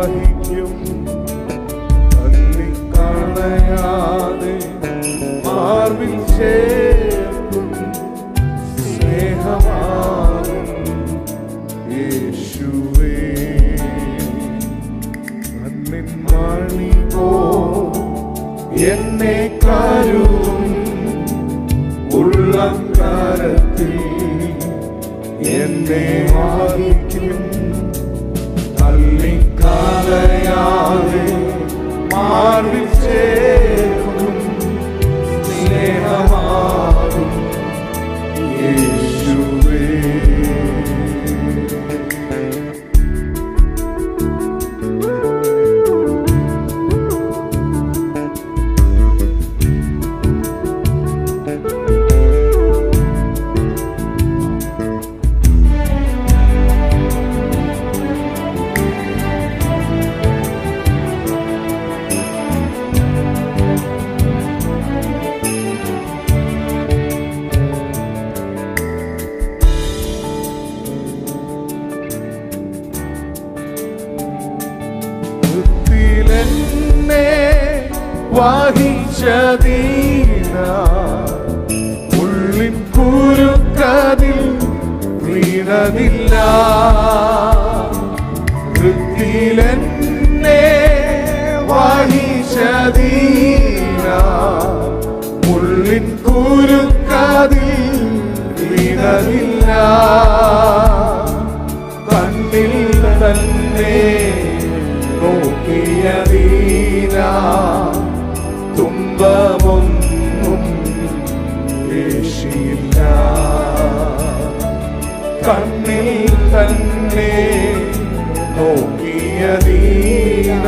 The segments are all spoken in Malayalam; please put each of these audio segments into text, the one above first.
വഹിക്കും, തള്ളിക്കളയാതെ മാർവിൽ ചേർക്കും സ്നേഹമാകും യേശുവേ. കണ്ണിൻ മണി പോ എന്നെ കരുതും, ഉള്ളം കരത്തിൽ എന്നെ വഹിക്കും, തള്ളിക്കളയാതെ മാർവിൽ ചേർക്കും സ്നേഹമാകും യേശുവേ. വഹിച്ചതീന ഉള്ളിൻ കുരുക്കതിൽ വീണതില്ല, വൃത്തിയിലെന്നെ വഹിച്ചതീന ഉള്ളിൻ കുരുക്കതിൽ വീണതില്ല, കണ്ണിൽ തന്നെ നോക്കിയതീന തുമ്പമൊന്നും യേശിയില്ല, കണ്ണിൽ തന്നെ നോക്കിയതീന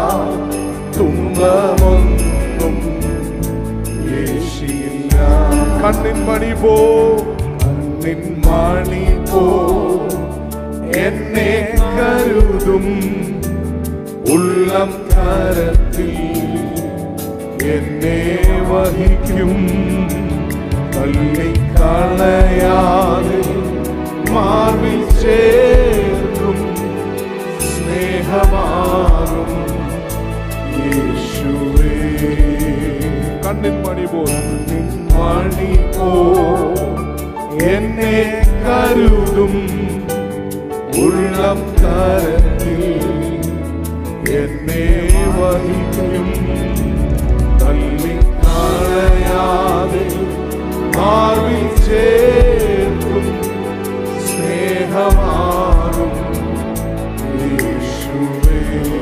തുമ്പമൊന്നും യേശിയില്ല. കണ്ണിൻ മണി പോ, കണ്ണിൻ മണി പോ എന്നെ കരുതും, ഉള്ളം കരത്തിൽ എന്നെ വഹിക്കും, തള്ളിക്കളയാതെ മാർവിൽ ചേർക്കും സ്നേഹമാകും യേശുവേ. കണ്ണിൻ മണി പോ, മണി പോ എന്നെ കരുതും, ഉള്ളം കരത്തിൽ എന്നെ വഹിക്കും, തള്ളിക്കളയാതെ മാർവിൽ ചേർക്കും സ്നേഹമാകും യേശുവേ.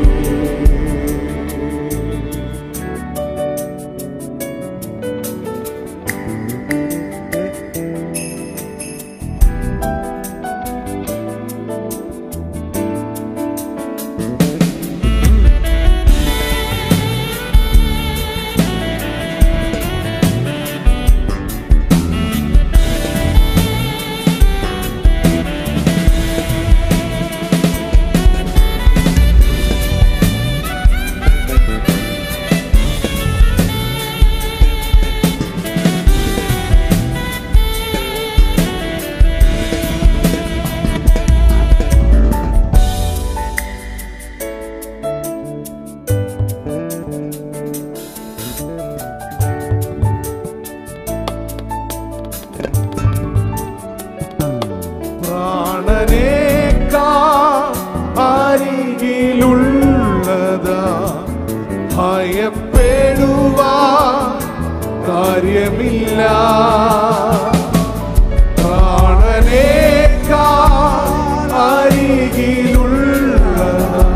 അരികിലുള്ളതാ ഭയപ്പെടുവാൻ കാര്യമില്ല, പ്രാണനേക്കാൾ അരികിലുള്ളതാ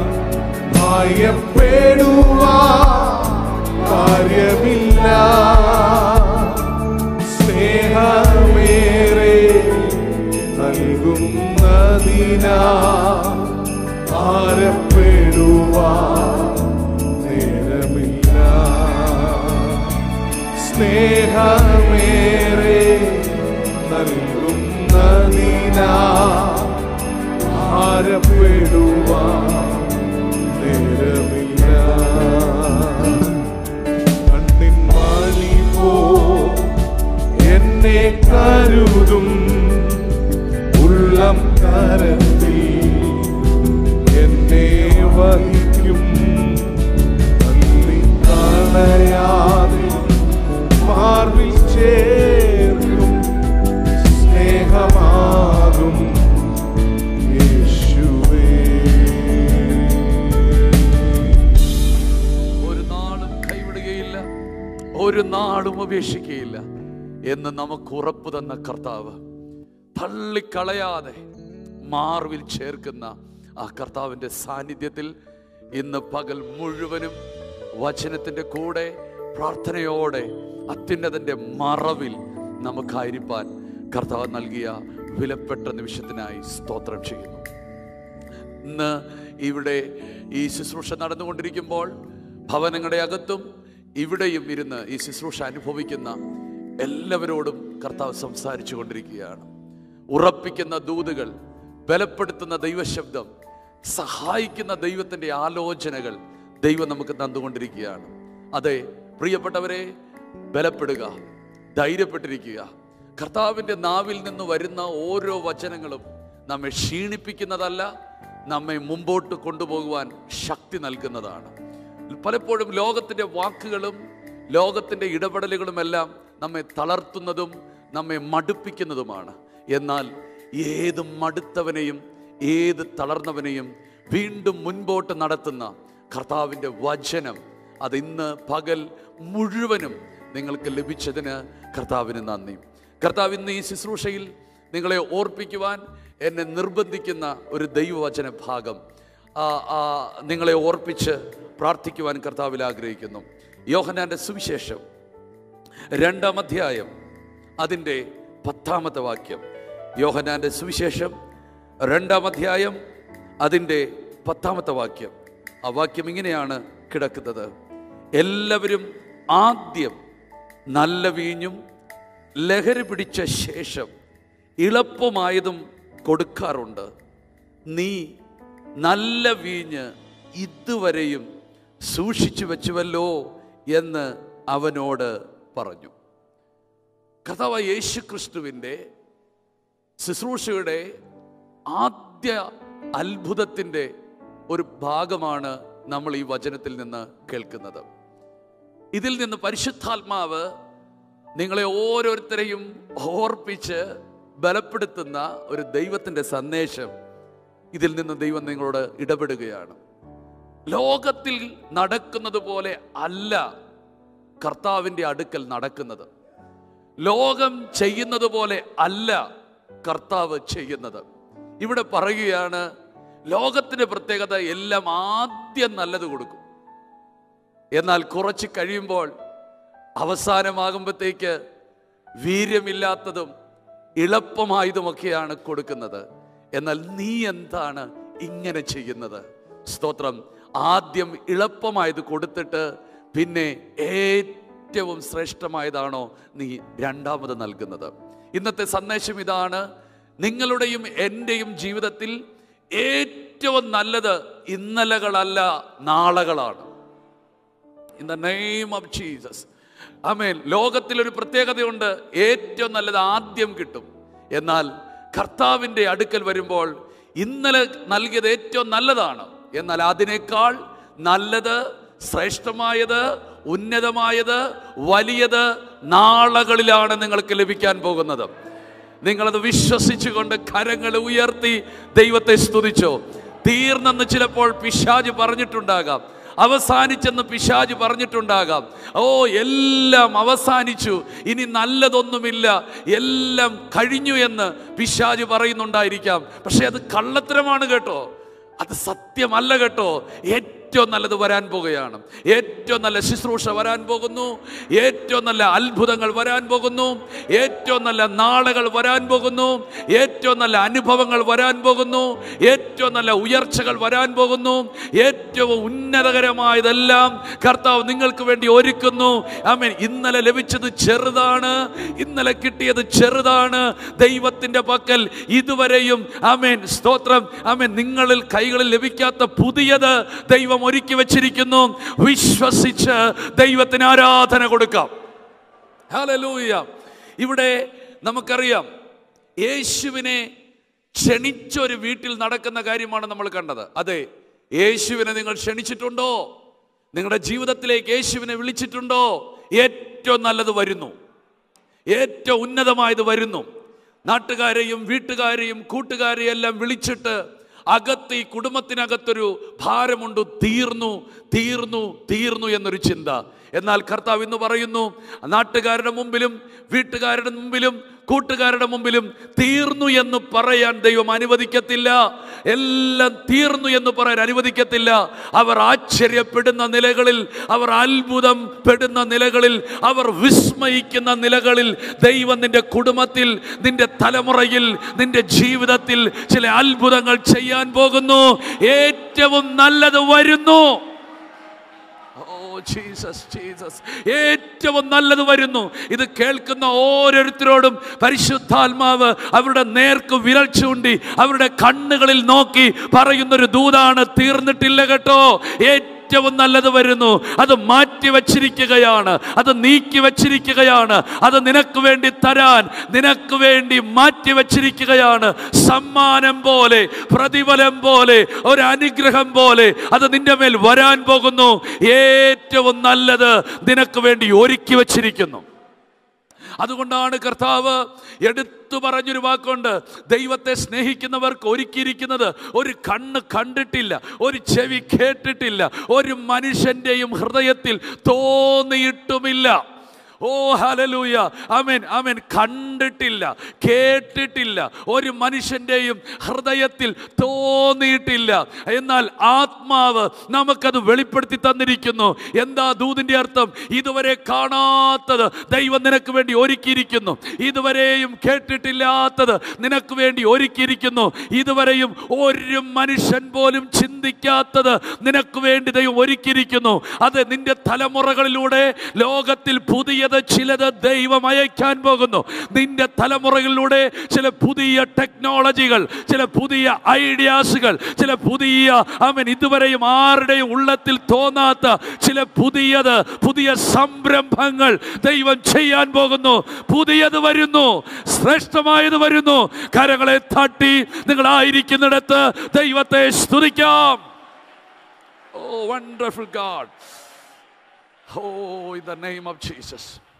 ഭയപ്പെടുവാൻ കാര്യമില്ല, സ്നേഹമേറെ നൽകുന്നതിനാ ഭാരപ്പെടുവാൻ നേരമില്ല, സ്നേഹമേറെ നൽകുന്നതിനാ ഭാരപ്പെടുവാൻ നേരമില്ല. കണ്ണിൻ മണി പോ എന്നെ കരുതും, ഉള്ളം കരത്തിൽ എന്നെ ഉപേക്ഷിക്കുകയില്ല എന്ന് നമുക്ക് ഉറപ്പ് തന്ന കർത്താവ്, തള്ളിക്കളയാതെ മാർവിൽ ചേർക്കുന്ന ആ കർത്താവിൻ്റെ സാന്നിധ്യത്തിൽ ഇന്ന് പകൽ മുഴുവനും വചനത്തിൻ്റെ കൂടെ പ്രാർത്ഥനയോടെ അത്യുന്നതൻ്റെ മറവിൽ നമുക്കായിരിക്കാൻ കർത്താവ് നൽകിയ വിലപ്പെട്ട നിമിഷത്തിനായി സ്തോത്രം ചെയ്യുന്നു. ഇന്ന് ഇവിടെ ഈ ശുശ്രൂഷ നടന്നുകൊണ്ടിരിക്കുമ്പോൾ ഭവനങ്ങളുടെ അകത്തും ഇവിടെയും ഇരുന്ന് ഈ ശുശ്രൂഷ അനുഭവിക്കുന്ന എല്ലാവരോടും കർത്താവ് സംസാരിച്ചു കൊണ്ടിരിക്കുകയാണ്. ഉറപ്പിക്കുന്ന ദൂതുകൾ, ബലപ്പെടുത്തുന്ന ദൈവശബ്ദം, സഹായിക്കുന്ന ദൈവത്തിൻ്റെ ആലോചനകൾ ദൈവം നമുക്ക് തന്നുകൊണ്ടിരിക്കുകയാണ്. അതെ പ്രിയപ്പെട്ടവരെ, ബലപ്പെടുക, ധൈര്യപ്പെട്ടിരിക്കുക. കർത്താവിൻ്റെ നാവിൽ നിന്ന് വരുന്ന ഓരോ വചനങ്ങളും നമ്മെ ക്ഷീണിപ്പിക്കുന്നതല്ല, നമ്മെ മുമ്പോട്ട് കൊണ്ടുപോകുവാൻ ശക്തി നൽകുന്നതാണ്. പലപ്പോഴും ലോകത്തിൻ്റെ വാക്കുകളും ലോകത്തിൻ്റെ ഇടപെടലുകളുമെല്ലാം നമ്മെ തളർത്തുന്നതും നമ്മെ മടുപ്പിക്കുന്നതുമാണ്. എന്നാൽ ഏത് മടുത്തവനെയും ഏത് തളർന്നവനെയും വീണ്ടും മുൻപോട്ട് നടത്തുന്ന കർത്താവിൻ്റെ വചനം, അതിന്ന് പകൽ മുഴുവനും നിങ്ങൾക്ക് ലഭിച്ചതിന് കർത്താവിന് നന്ദി. കർത്താവ് ഇന്ന് ഈ ശുശ്രൂഷയിൽ നിങ്ങളെ ഓർപ്പിക്കുവാൻ എന്നെ നിർബന്ധിക്കുന്ന ഒരു ദൈവവചന ഭാഗം നിങ്ങളെ ഓർപ്പിച്ച് പ്രാർത്ഥിക്കുവാൻ കർത്താവിൽ ആഗ്രഹിക്കുന്നു. യോഹന്നാന്റെ സുവിശേഷം 2-ാം അധ്യായം അതിൻ്റെ 10-ാമത്തെ വാക്യം. യോഹന്നാന്റെ സുവിശേഷം 2-ാം അധ്യായം അതിൻ്റെ 10-ാമത്തെ വാക്യം. ആ വാക്യം ഇങ്ങനെയാണ് കിടക്കുന്നത്: എല്ലാവരും ആദ്യം നല്ല വീഞ്ഞും ലഹരി പിടിച്ച ശേഷം ഇളപ്പമായതും കൊടുക്കാറുണ്ട്. നീ നല്ല വീഞ്ഞ് ഇതുവരെയും സൂക്ഷിച്ചു വെച്ചുവല്ലോ എന്ന് അവനോട് പറഞ്ഞു. കർത്താവ് യേശു ക്രിസ്തുവിൻ്റെ ശുശ്രൂഷയുടെ ആദ്യ അത്ഭുതത്തിൻ്റെ ഒരു ഭാഗമാണ് നമ്മൾ ഈ വചനത്തിൽ നിന്ന് കേൾക്കുന്നത്. ഇതിൽ നിന്ന് പരിശുദ്ധാത്മാവ് നിങ്ങളെ ഓരോരുത്തരെയും ഓർപ്പിച്ച് ബലപ്പെടുത്തുന്ന ഒരു ദൈവത്തിൻ്റെ സന്ദേശം ഇതിൽ നിന്ന് ദൈവം നിങ്ങളോട് ഇടപെടുകയാണ്. ലോകത്തിൽ നടക്കുന്നത് പോലെ അല്ല കർത്താവിൻ്റെ അടുക്കൽ നടക്കുന്നത്. ലോകം ചെയ്യുന്നത് പോലെ അല്ല കർത്താവ് ചെയ്യുന്നത്. ഇവിടെ പറയുകയാണ്, ലോകത്തിൻ്റെ പ്രത്യേകത എല്ലാം ആദ്യം നല്ലത് കൊടുക്കും, എന്നാൽ കുറച്ച് കഴിയുമ്പോൾ അവസാനമാകുമ്പോഴത്തേക്ക് വീര്യമില്ലാത്തതും എളുപ്പമായതുമൊക്കെയാണ് കൊടുക്കുന്നത്. എന്നാൽ നീ എന്താണ് ഇങ്ങനെ ചെയ്യുന്നത്? സ്തോത്രം. ആദ്യം എളുപ്പമായത് കൊടുത്തിട്ട് പിന്നെ ഏറ്റവും ശ്രേഷ്ഠമായതാണോ നീ രണ്ടാമത് നൽകുന്നത്? ഇന്നത്തെ സന്ദേശം ഇതാണ്: നിങ്ങളുടെയും എൻ്റെയും ജീവിതത്തിൽ ഏറ്റവും നല്ലത് ഇന്നലകളല്ല, നാളകളാണ്. In the name of Jesus, ആമേൻ. ലോകത്തിലൊരു പ്രത്യേകതയുണ്ട്, ഏറ്റവും നല്ലത് ആദ്യം കിട്ടും. എന്നാൽ കർത്താവിൻ്റെ അടുക്കൽ വരുമ്പോൾ ഇന്നലെ നൽകിയത് ഏറ്റവും നല്ലതാണ്, എന്നാൽ അതിനേക്കാൾ നല്ലത്, ശ്രേഷ്ഠമായത്, ഉന്നതമായത്, വലിയത് നാളുകളിലാണ് നിങ്ങൾക്ക് ലഭിക്കാൻ പോകുന്നത്. നിങ്ങളത് വിശ്വസിച്ചുകൊണ്ട് കരങ്ങൾ ഉയർത്തി ദൈവത്തെ സ്തുതിച്ചോ. തീർന്നെന്ന് ചിലപ്പോൾ പിശാച് പറഞ്ഞിട്ടുണ്ടാകാം, അവസാനിച്ചെന്ന് പിശാച് പറഞ്ഞിട്ടുണ്ടാകാം. ഓ, എല്ലാം അവസാനിച്ചു, ഇനി നല്ലതൊന്നുമില്ല, എല്ലാം കഴിഞ്ഞു എന്ന് പിശാച് പറയുന്നുണ്ടായിരിക്കാം. പക്ഷെ അത് കള്ളത്തരമാണ് കേട്ടോ, അത് സത്യമല്ല കേട്ടോ. ഏറ്റവും നല്ലത് വരാൻ പോകുകയാണ്. ഏറ്റവും നല്ല ശുശ്രൂഷ വരാൻ പോകുന്നു. ഏറ്റവും നല്ല അത്ഭുതങ്ങൾ വരാൻ പോകുന്നു. ഏറ്റവും നല്ല നാളുകൾ വരാൻ പോകുന്നു. ഏറ്റവും നല്ല അനുഭവങ്ങൾ വരാൻ പോകുന്നു. ഏറ്റവും നല്ല ഉയർച്ചകൾ വരാൻ പോകുന്നു. ഏറ്റവും ഉന്നതകരമായതെല്ലാം കർത്താവ് നിങ്ങൾക്ക് വേണ്ടി ഒരുക്കുന്നു. ആമേൻ. ഇന്നലെ ലഭിച്ചത് ചെറുതാണ്, ഇന്നലെ കിട്ടിയത് ചെറുതാണ്. ദൈവത്തിൻ്റെ പക്കൽ ഇതുവരെയും, ആമേൻ, സ്തോത്രം, ആമേൻ, നിങ്ങളിൽ കൈകളിൽ ലഭിക്കാത്ത പുതിയത് ദൈവം ഒരുക്കി വെച്ചിരിക്കുന്നു. വിശ്വസിച്ച് ദൈവത്തിന് ആരാധന കൊടുക്കാം. ഹല്ലേലൂയ. ഇവിടെ നമുക്കറിയാം, യേശുവിനെ ക്ഷണിച്ചൊരു വീട്ടിൽ നടക്കുന്ന കാര്യമാണ് നമ്മൾ കണ്ടത്. അതെ, യേശുവിനെ നിങ്ങൾ ക്ഷണിച്ചിട്ടുണ്ടോ? നിങ്ങളുടെ ജീവിതത്തിലേക്ക് യേശുവിനെ വിളിച്ചിട്ടുണ്ടോ? ഏറ്റവും നല്ലത് വരുന്നു, ഏറ്റവും ഉന്നതമായത് വരുന്നു. നാട്ടുകാരെയും വീട്ടുകാരെയും കൂട്ടുകാരെയും എല്ലാം വിളിച്ചിട്ട് അകത്ത്, ഈ കുടുംബത്തിനകത്തൊരു ഭാരമുണ്ട്, തീർന്നു തീർന്നു തീർന്നു എന്നൊരു ചിന്ത. എന്നാൽ കർത്താവ് ഇന്ന് പറയുന്നു, നാട്ടുകാരുടെ മുമ്പിലും വീട്ടുകാരുടെ മുമ്പിലും കൂട്ടുകാരുടെ മുമ്പിലും തീർന്നു എന്ന് പറയാൻ ദൈവം അനുവദിക്കത്തില്ല. എല്ലാം തീർന്നു എന്ന് പറയാൻ അനുവദിക്കത്തില്ല. അവർ ആശ്ചര്യപ്പെടുന്ന നിലകളിൽ, അവർ അത്ഭുതം പെടുന്ന നിലകളിൽ, അവർ വിസ്മയിക്കുന്ന നിലകളിൽ ദൈവം നിന്റെ കുടുംബത്തിൽ, നിന്റെ തലമുറയിൽ, നിന്റെ ജീവിതത്തിൽ ചില അത്ഭുതങ്ങൾ ചെയ്യാൻ പോകുന്നു. ഏറ്റവും നല്ലത് വരുന്നു. ജീസസ്, ജീസസ്, ഏറ്റവും നല്ലത് വരുന്നു. ഇത് കേൾക്കുന്ന ഓരോരുത്തരോടും പരിശുദ്ധാത്മാവ് അവരുടെ നേർക്ക് വിരൽ ചൂണ്ടി അവരുടെ കണ്ണുകളിൽ നോക്കി പറയുന്നൊരു ദൂതാണ്, തീർന്നിട്ടില്ല കേട്ടോ, ഏറ്റവും നല്ലത് വരുന്നു. അത് മാറ്റി വച്ചിരിക്കുകയാണ്, അത് നീക്കി വച്ചിരിക്കുകയാണ്, അത് നിനക്ക് വേണ്ടി തരാൻ, നിനക്ക് വേണ്ടി മാറ്റി വച്ചിരിക്കുകയാണ്. സമ്മാനം പോലെ, പ്രതിഫലം പോലെ, ഒരു അനുഗ്രഹം പോലെ അത് നിന്റെ മേൽ വരാൻ പോകുന്നു. ഏറ്റവും നല്ലത് നിനക്ക് വേണ്ടി ഒരുക്കി വച്ചിരിക്കുന്നു. അതുകൊണ്ടാണ് കർത്താവ് എടുത്തു പറഞ്ഞൊരു വാക്കുണ്ട്, ദൈവത്തെ സ്നേഹിക്കുന്നവർക്ക് ഒരുക്കിയിരിക്കുന്നത് ഒരു കണ്ണ് കണ്ടിട്ടില്ല, ഒരു ചെവി കേട്ടിട്ടില്ല, ഒരു മനുഷ്യൻ്റെയും ഹൃദയത്തിൽ തോന്നിയിട്ടുമില്ല. ഓ ഹല്ലേലൂയ, ആമേൻ, ആമേൻ. കണ്ടിട്ടില്ല, കേട്ടിട്ടില്ല, ഒരു മനുഷ്യൻ്റെയും ഹൃദയത്തിൽ തോന്നിയിട്ടില്ല. എന്നാൽ ആത്മാവ് നമുക്കത് വെളിപ്പെടുത്തി തന്നിരിക്കുന്നു. എന്താ ദൂതിൻ്റെ അർത്ഥം? ഇതുവരെ കാണാത്തത് ദൈവം നിനക്ക് വേണ്ടി ഒരുക്കിയിരിക്കുന്നു. ഇതുവരെയും കേട്ടിട്ടില്ലാത്തത് നിനക്ക് വേണ്ടി ഒരുക്കിയിരിക്കുന്നു. ഇതുവരെയും ഒരു മനുഷ്യൻ പോലും ചിന്തിക്കാത്തത് നിനക്ക് വേണ്ടി ദൈവം ഒരുക്കിയിരിക്കുന്നു. അത് നിന്റെ തലമുറകളിലൂടെ ലോകത്തിൽ പുതിയ ചിലത് ദൈവം അയക്കാൻ പോകുന്നു. നിന്റെ തലമുറകളിലൂടെ ചില പുതിയ ടെക്നോളജികൾ, ചില പുതിയ ഐഡിയാസുകൾ, ചില പുതിയ ഇതുവരെയും ആരുടെയും ഉള്ളത്തിൽ തോന്നാത്ത ചില പുതിയ സംരംഭങ്ങൾ ദൈവം ചെയ്യാൻ പോകുന്നു. പുതിയത് വരുന്നു, ശ്രേഷ്ഠമായത് വരുന്നു. കരങ്ങളെ തട്ടി നിങ്ങളായിരിക്കുന്നിടത്ത് ദൈവത്തെ സ്തുതിക്കാം. Oh, wonderful God. Oh, in the name of Jesus.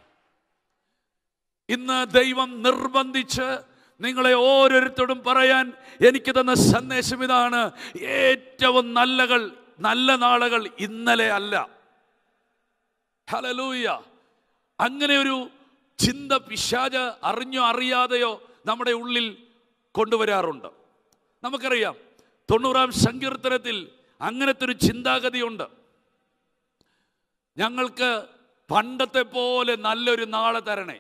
ഇന്ന് ദൈവം നിർബന്ധിച്ച് നിങ്ങളെ ഓരോരുത്തരോടും പറയാൻ എനിക്ക് തന്ന സന്ദേശം ഇതാണ്: ഏറ്റവും നല്ല നാളുകൾ ഇന്നലെ അല്ല. ഹല്ലേലൂയ. അങ്ങനെ ഒരു ചിന്ത പിശാച് അറിഞ്ഞോ അറിയാതെയോ നമ്മുടെ ഉള്ളിൽ കൊണ്ടുവരാറുണ്ട്. നമുക്കറിയാം, 90-ാം സങ്കീർത്തനത്തിൽ അങ്ങനത്തെ ഒരു ചിന്താഗതിയുണ്ട്. ഞങ്ങൾക്ക് പണ്ടത്തെ പോലെ നല്ലൊരു നാളെ തരണേ,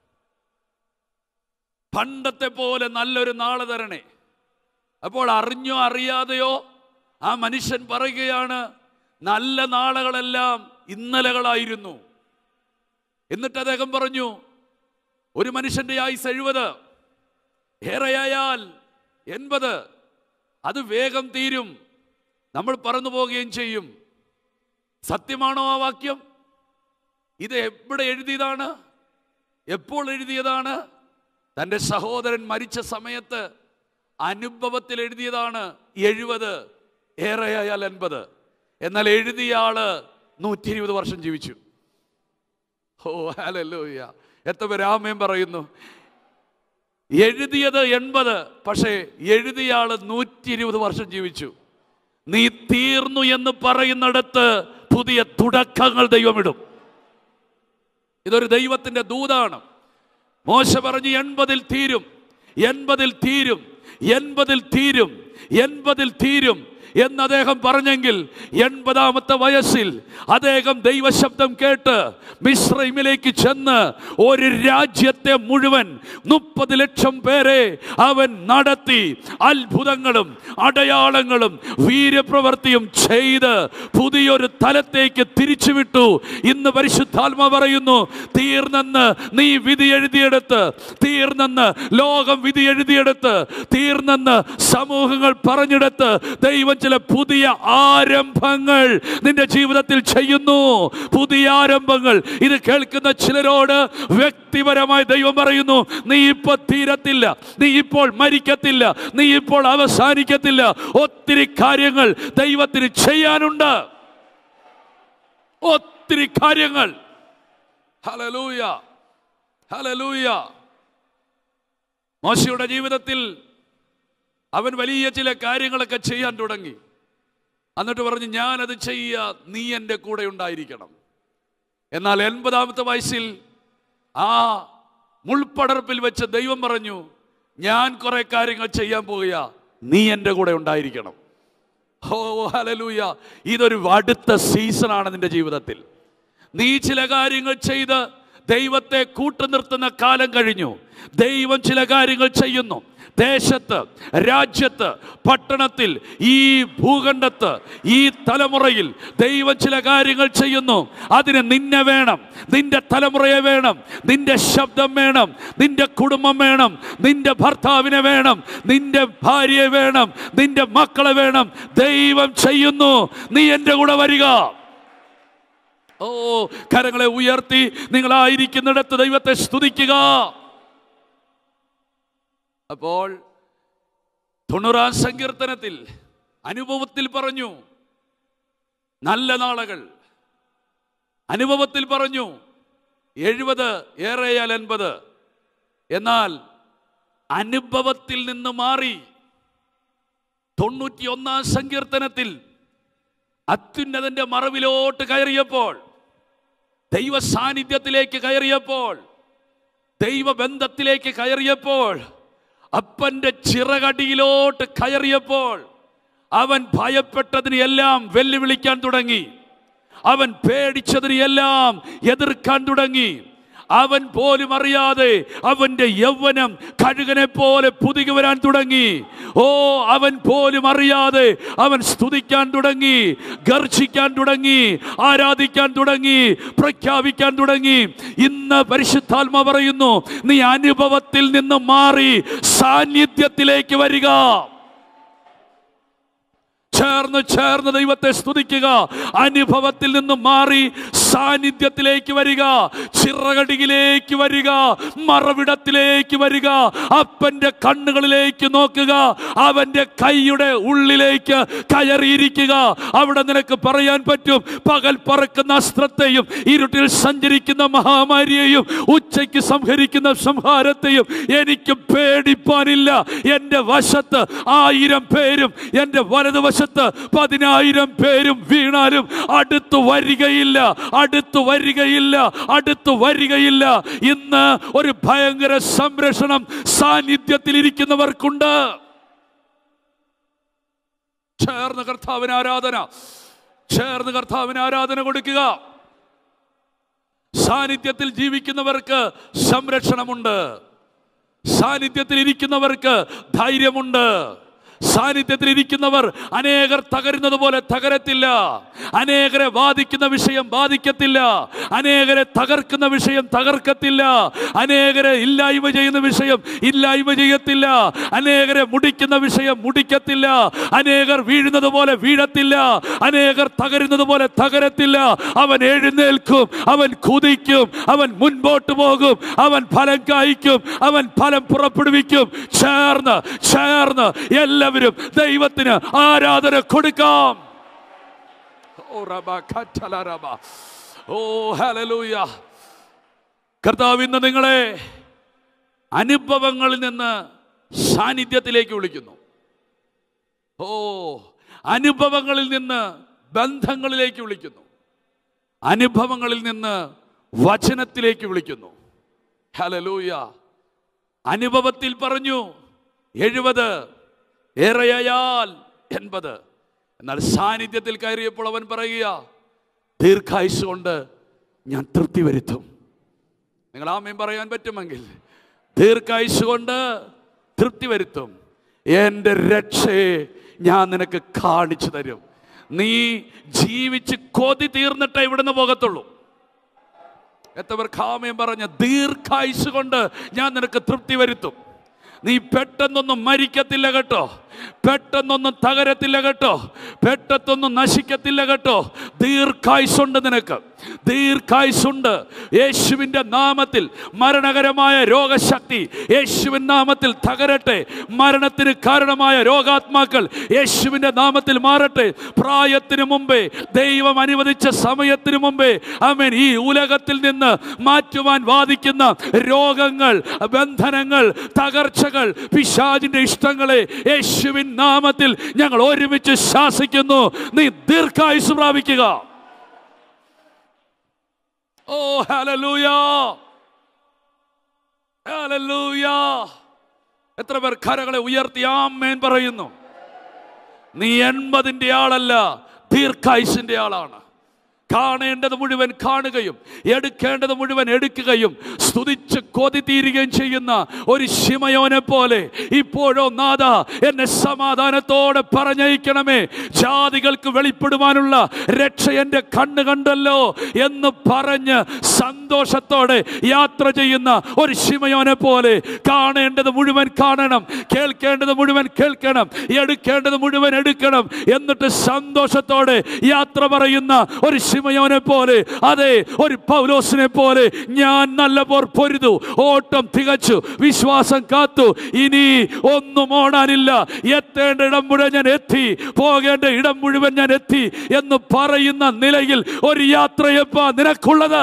പണ്ടത്തെ പോലെ നല്ലൊരു നാളെ തരണേ. അപ്പോൾ അറിഞ്ഞോ അറിയാതെയോ ആ മനുഷ്യൻ പറയുകയാണ്, നല്ല നാളുകളെല്ലാം ഇന്നലകളായിരുന്നു. എന്നിട്ട് അദ്ദേഹം പറഞ്ഞു, ഒരു മനുഷ്യന്റെ ആയുസ് 70, ഏറെയായാൽ 80, അത് വേഗം തീരും, നമ്മൾ പറന്നു പോവുകയും ചെയ്യും. സത്യമാണോ ആ വാക്യം? ഇത് എവിടെ എഴുതിയതാണ്? എപ്പോൾ എഴുതിയതാണ്? തൻ്റെ സഹോദരൻ മരിച്ച സമയത്ത് അനുഭവത്തിൽ എഴുതിയതാണ്. 70, ഏറെയായാൽ 80. എന്നാൽ എഴുതിയ ആള് 120 വർഷം ജീവിച്ചു. ഓ ഹല്ലേലൂയ. എത്ര പേര് ആമേൻ പറയുന്നു? എഴുതിയത് 80, പക്ഷേ എഴുതിയ ആള് 120 വർഷം ജീവിച്ചു. നീ തീർന്നു എന്ന് പറയുന്നിടത്ത് പുതിയ തുടക്കങ്ങൾ ദൈവമിടും. ഇതൊരു ദൈവത്തിന്റെ ദൂതാണ്. മോശ പറഞ്ഞു 80-ൽ തീരും, 80-ൽ തീരും, 80-ൽ തീരും, 80-ൽ തീരും എന്ന് അദ്ദേഹം പറഞ്ഞെങ്കിൽ 80-ാമത്തെ വയസ്സിൽ അദ്ദേഹം ദൈവശബ്ദം കേട്ട് മിസ്രൈമിലേക്ക് ചെന്ന് ഒരു രാജ്യത്തെ മുഴുവൻ 30 ലക്ഷം പേരെ അവൻ നടത്തി അത്ഭുതങ്ങളും അടയാളങ്ങളും വീര്യപ്രവൃത്തിയും ചെയ്ത് പുതിയൊരു തലത്തേക്ക് തിരിച്ചുവിട്ടു. ഇന്ന് പരിശുദ്ധാത്മാ പറയുന്നു, തീർന്നെന്ന് നീ വിധി എഴുതിയെടുത്ത്, തീർന്നെന്ന് ലോകം വിധി എഴുതിയെടുത്ത്, തീർന്നെന്ന് സമൂഹങ്ങൾ പറഞ്ഞെടുത്ത് ദൈവം ചില പുതിയ ആരംഭങ്ങൾ നിന്റെ ജീവിതത്തിൽ ചെയ്യുന്നു. പുതിയ ആരംഭങ്ങൾ. ഇത് കേൾക്കുന്ന ചിലരോട് വ്യക്തിപരമായി ദൈവം പറയുന്നു, നീ ഇപ്പോൾ തീരത്തില്ല, നീ ഇപ്പോൾ മരിക്കത്തില്ല, നീ ഇപ്പോൾ അവസാനിക്കത്തില്ല. ഒത്തിരി കാര്യങ്ങൾ ദൈവത്തിന് ചെയ്യാനുണ്ട്, ഒത്തിരി കാര്യങ്ങൾ. ഹല്ലേലൂയ, ഹല്ലേലൂയ. മോശയുടെ ജീവിതത്തിൽ അവൻ വലിയ ചില കാര്യങ്ങളൊക്കെ ചെയ്യാൻ തുടങ്ങി. എന്നിട്ട് പറഞ്ഞു, ഞാനത് ചെയ്യാ, നീ എൻ്റെ കൂടെ ഉണ്ടായിരിക്കണം. എന്നാൽ 80-ാമത്തെ വയസ്സിൽ ആ മുൾപ്പടർപ്പിൽ വെച്ച് ദൈവം പറഞ്ഞു, ഞാൻ കുറെ കാര്യങ്ങൾ ചെയ്യാൻ പോവുക, നീ എൻ്റെ കൂടെ ഉണ്ടായിരിക്കണം. ഓ ഹല്ലേലൂയ. ഇതൊരു അടുത്ത സീസണാണ് നിന്റെ ജീവിതത്തിൽ. നീ ചില കാര്യങ്ങൾ ചെയ്ത് ദൈവത്തെ കൂട്ടുനിർത്തുന്ന കാലം കഴിഞ്ഞു. ദൈവം ചില കാര്യങ്ങൾ ചെയ്യുന്നു. ദേശത്ത്, രാജ്യത്ത്, പട്ടണത്തിൽ, ഈ ഭൂഖണ്ഡത്ത്, ഈ തലമുറയിൽ ദൈവം ചില കാര്യങ്ങൾ ചെയ്യുന്നു. അതിന് നിന്നെ വേണം, നിന്റെ തലമുറയെ വേണം, നിന്റെ ശബ്ദം വേണം, നിന്റെ കുടുംബം വേണം, നിന്റെ ഭർത്താവിനെ വേണം, നിന്റെ ഭാര്യയെ വേണം, നിന്റെ മക്കളെ വേണം. ദൈവം ചെയ്യുന്നു. നീ എൻ്റെ കൂടെ വരിക. ഓ, കരങ്ങളെ ഉയർത്തി നിങ്ങളായിരിക്കുന്നിടത്ത് ദൈവത്തെ സ്തുതിക്കുക. അപ്പോൾ 90-ാം സങ്കീർത്തനത്തിൽ അനുഭവത്തിൽ പറഞ്ഞു നല്ല നാളുകൾ. അനുഭവത്തിൽ പറഞ്ഞു 70 ഏറെയാൽ 80. എന്നാൽ അനുഭവത്തിൽ നിന്ന് മാറി 91-ാം സങ്കീർത്തനത്തിൽ അത്യുന്നതന്റെ മറവിലോട്ട് കയറിയപ്പോൾ, ദൈവ സാന്നിധ്യത്തിലേക്ക് കയറിയപ്പോൾ, ദൈവബന്ധത്തിലേക്ക് കയറിയപ്പോൾ, അപ്പന്റെ ചിറകടിയിലോട്ട് കയറിയപ്പോൾ, അവൻ ഭയപ്പെട്ടതിന് എല്ലാം വെല്ലുവിളിക്കാൻ തുടങ്ങി. അവൻ പേടിച്ചതിന് എല്ലാം എതിർക്കാൻ തുടങ്ങി. അവൻ പോലും അറിയാതെ അവന്റെ യൗവനം കഴുകനെ പോലെ പുതുകി വരാൻ തുടങ്ങി. ഓ, അവൻ പോലും അറിയാതെ അവൻ സ്തുതിക്കാൻ തുടങ്ങി, ഗർജിക്കാൻ തുടങ്ങി, ആരാധിക്കാൻ തുടങ്ങി, പ്രഖ്യാപിക്കാൻ തുടങ്ങി. ഇന്ന് പരിശുദ്ധാത്മ പറയുന്നു, നീ അനുഭവത്തിൽ നിന്ന് മാറി സാന്നിധ്യത്തിലേക്ക് വരിക. ചേർന്ന് ദൈവത്തെ സ്തുതിക്കുക. അനുഭവത്തിൽ നിന്ന് മാറി സാന്നിധ്യത്തിലേക്ക് വരിക, ചിറകടിയിലേക്ക് വരിക, മറവിടത്തിലേക്ക് വരിക, അപ്പന്റെ കണ്ണുകളിലേക്ക് നോക്കുക, അവന്റെ കൈയുടെ ഉള്ളിലേക്ക് കയറിയിരിക്കുക. അവിടെ നിനക്ക് പറയാൻ പറ്റും, പകൽ പറക്കുന്ന അസ്ത്രത്തെയും ഇരുട്ടിൽ സഞ്ചരിക്കുന്ന മഹാമാരിയെയും ഉച്ചയ്ക്ക് സംഹരിക്കുന്ന സംഹാരത്തെയും എനിക്ക് പേടിപ്പാനില്ല. എൻ്റെ വശത്ത് 1000 പേരും എൻ്റെ വലതുവശത്ത് 10,000 പേരും വീണാലും അടുത്തു വരികയില്ല, അടുത്തു വരികയില്ല, അടുത്തു വരികയില്ല. ഇന്ന് ഒരു ഭയങ്കര സംരക്ഷണം സാന്നിധ്യത്തിലിരിക്കുന്നവർക്കുണ്ട്. ചേർന്ന് കർത്താവിന് ആരാധന, ചേർന്ന് കർത്താവിന് ആരാധന കൊടുക്കുക. സാന്നിധ്യത്തിൽ ജീവിക്കുന്നവർക്ക് സംരക്ഷണമുണ്ട്. സാന്നിധ്യത്തിൽ ഇരിക്കുന്നവർക്ക് ധൈര്യമുണ്ട്. സാന്നിധ്യത്തിൽ ഇരിക്കുന്നവർ അനേകർ തകരുന്നത് പോലെ തകരത്തില്ല. അനേകരെ ബാധിക്കുന്ന വിഷയം ബാധിക്കത്തില്ല. അനേകരെ തകർക്കുന്ന വിഷയം തകർക്കത്തില്ല. അനേകരെ ഇല്ലായ്മ ചെയ്യുന്ന വിഷയം ഇല്ലായ്മ ചെയ്യത്തില്ല. അനേകരെ മുടിക്കുന്ന വിഷയം മുടിക്കത്തില്ല. അനേകർ വീഴുന്നത് പോലെ വീഴത്തില്ല. അനേകർ തകരുന്നത് പോലെ തകരത്തില്ല. അവൻ എഴുന്നേൽക്കും, അവൻ കുതിക്കും, അവൻ മുൻപോട്ട് പോകും, അവൻ ഫലം കായ്ക്കും, അവൻ ഫലം പുറപ്പെടുവിക്കും. ചേർന്ന് ചേർന്ന് എല്ലാവരും ദൈവത്തിന് ആരാധന കൊടുക്കാം. ഓ ഹല്ലേലൂയ. കർത്താവ് ഇന്ന് നിങ്ങളെ അനുഭവങ്ങളിൽ നിന്ന് സാന്നിധ്യത്തിലേക്ക് വിളിക്കുന്നു. ഓ, അനുഭവങ്ങളിൽ നിന്ന് ബന്ധങ്ങളിലേക്ക് വിളിക്കുന്നു. അനുഭവങ്ങളിൽ നിന്ന് വചനത്തിലേക്ക് വിളിക്കുന്നു. ഹല്ലേലൂയ. അനുഭവത്തിൽ പറഞ്ഞു 70, ഏറെയാൽ 80. എന്നാൽ സാന്നിധ്യത്തിൽ കയറിയപ്പോൾ അവൻ പറയുക, ദീർഘായുസ് കൊണ്ട് ഞാൻ തൃപ്തി വരുത്തും. നിങ്ങൾ ആമേൻ പറയാൻ പറ്റുമെങ്കിൽ, ദീർഘായുസ് കൊണ്ട് തൃപ്തി വരുത്തും. എൻ്റെ രക്ഷയെ ഞാൻ നിനക്ക് കാണിച്ചു തരും. നീ ജീവിച്ച് കൊതി തീർന്നിട്ടേ ഇവിടുന്ന് പോകത്തുള്ളൂ. എത്രവർക്ക് ആമേൻ പറഞ്ഞ, ദീർഘായുസ് കൊണ്ട് ഞാൻ നിനക്ക് തൃപ്തി വരുത്തും. നീ പെട്ടെന്നൊന്നും മരിക്കത്തില്ല കേട്ടോ, പെട്ടെന്നൊന്നും തകരത്തില്ല കേട്ടോ, പെട്ടെന്നൊന്നും നശിക്കത്തില്ല കേട്ടോ. ദീർഘായുസുണ്ട് നിനക്ക്, ദീർഘായുസുണ്ട്. യേശുവിൻ്റെ നാമത്തിൽ മരണകരമായ രോഗശക്തി യേശുവിൻ നാമത്തിൽ തകരട്ടെ. മരണത്തിന് കാരണമായ രോഗാത്മാക്കൾ യേശുവിൻ്റെ നാമത്തിൽ മാറട്ടെ. പ്രായത്തിന് മുമ്പേ, ദൈവം അനുവദിച്ച സമയത്തിന് മുമ്പേ ആമേൻ, ഈ ഉലകത്തിൽ നിന്ന് മാറ്റുവാൻ വാദിക്കുന്ന രോഗങ്ങൾ, ബന്ധനങ്ങൾ, തകർച്ചകൾ, പിശാചിന്റെ ഇഷ്ടങ്ങളെ യേശുവിൻ നാമത്തിൽ ഞങ്ങൾ ഒരുമിച്ച് ശാസിക്കുന്നു. നീ ദീർഘായുസ് പ്രാപിക്കുക. ഓ ഹല്ലേലൂയ, ഹല്ലേലൂയ. എത്ര പേർ കരങ്ങളെ ഉയർത്തി ആമേൻ പറയുന്നു? നീ 80-ന്റെ ആളല്ല, ദീർഘായുസിന്റെ ആളാണ്. കാണേണ്ടത് മുഴുവൻ കാണുകയും എടുക്കേണ്ടത് മുഴുവൻ എടുക്കുകയും സ്തുതിച്ച് കൊതി തീരുകയും ചെയ്യുന്ന ഒരു ശിമയോനെ പോലെ ഇപ്പോഴോ നാഥ എന്നെ സമാധാനത്തോടെ പറഞ്ഞയക്കണമേ. ജാതികൾക്ക് വെളിപ്പെടുവാനുള്ള രക്ഷ എൻ്റെ കണ്ണ് കണ്ടല്ലോ എന്ന് പറഞ്ഞ് സന്തോഷത്തോടെ യാത്ര ചെയ്യുന്ന ഒരു ശിമയോനെ പോലെ കാണേണ്ടത് മുഴുവൻ കാണണം, കേൾക്കേണ്ടത് മുഴുവൻ കേൾക്കണം, എടുക്കേണ്ടത് മുഴുവൻ എടുക്കണം, എന്നിട്ട് സന്തോഷത്തോടെ യാത്ര പറയുന്ന ഒരു ശിമയോനെ പോലെ, അതെ ഒരു പൗലോസിനെ പോലെ ഞാൻ നല്ല പോർ പൊരുതു, ഓട്ടം തികച്ചു, വിശ്വാസം കാത്തു, ഇനി ഒന്നും ഓടാനില്ല, എത്തേണ്ട ഇടം മുഴുവൻ ഞാൻ എത്തി, പോകേണ്ട ഇടം മുഴുവൻ ഞാൻ എത്തി എന്ന് പറയുന്ന നിലയിൽ ഒരു യാത്രയപ്പാ നിനക്കുള്ളത്.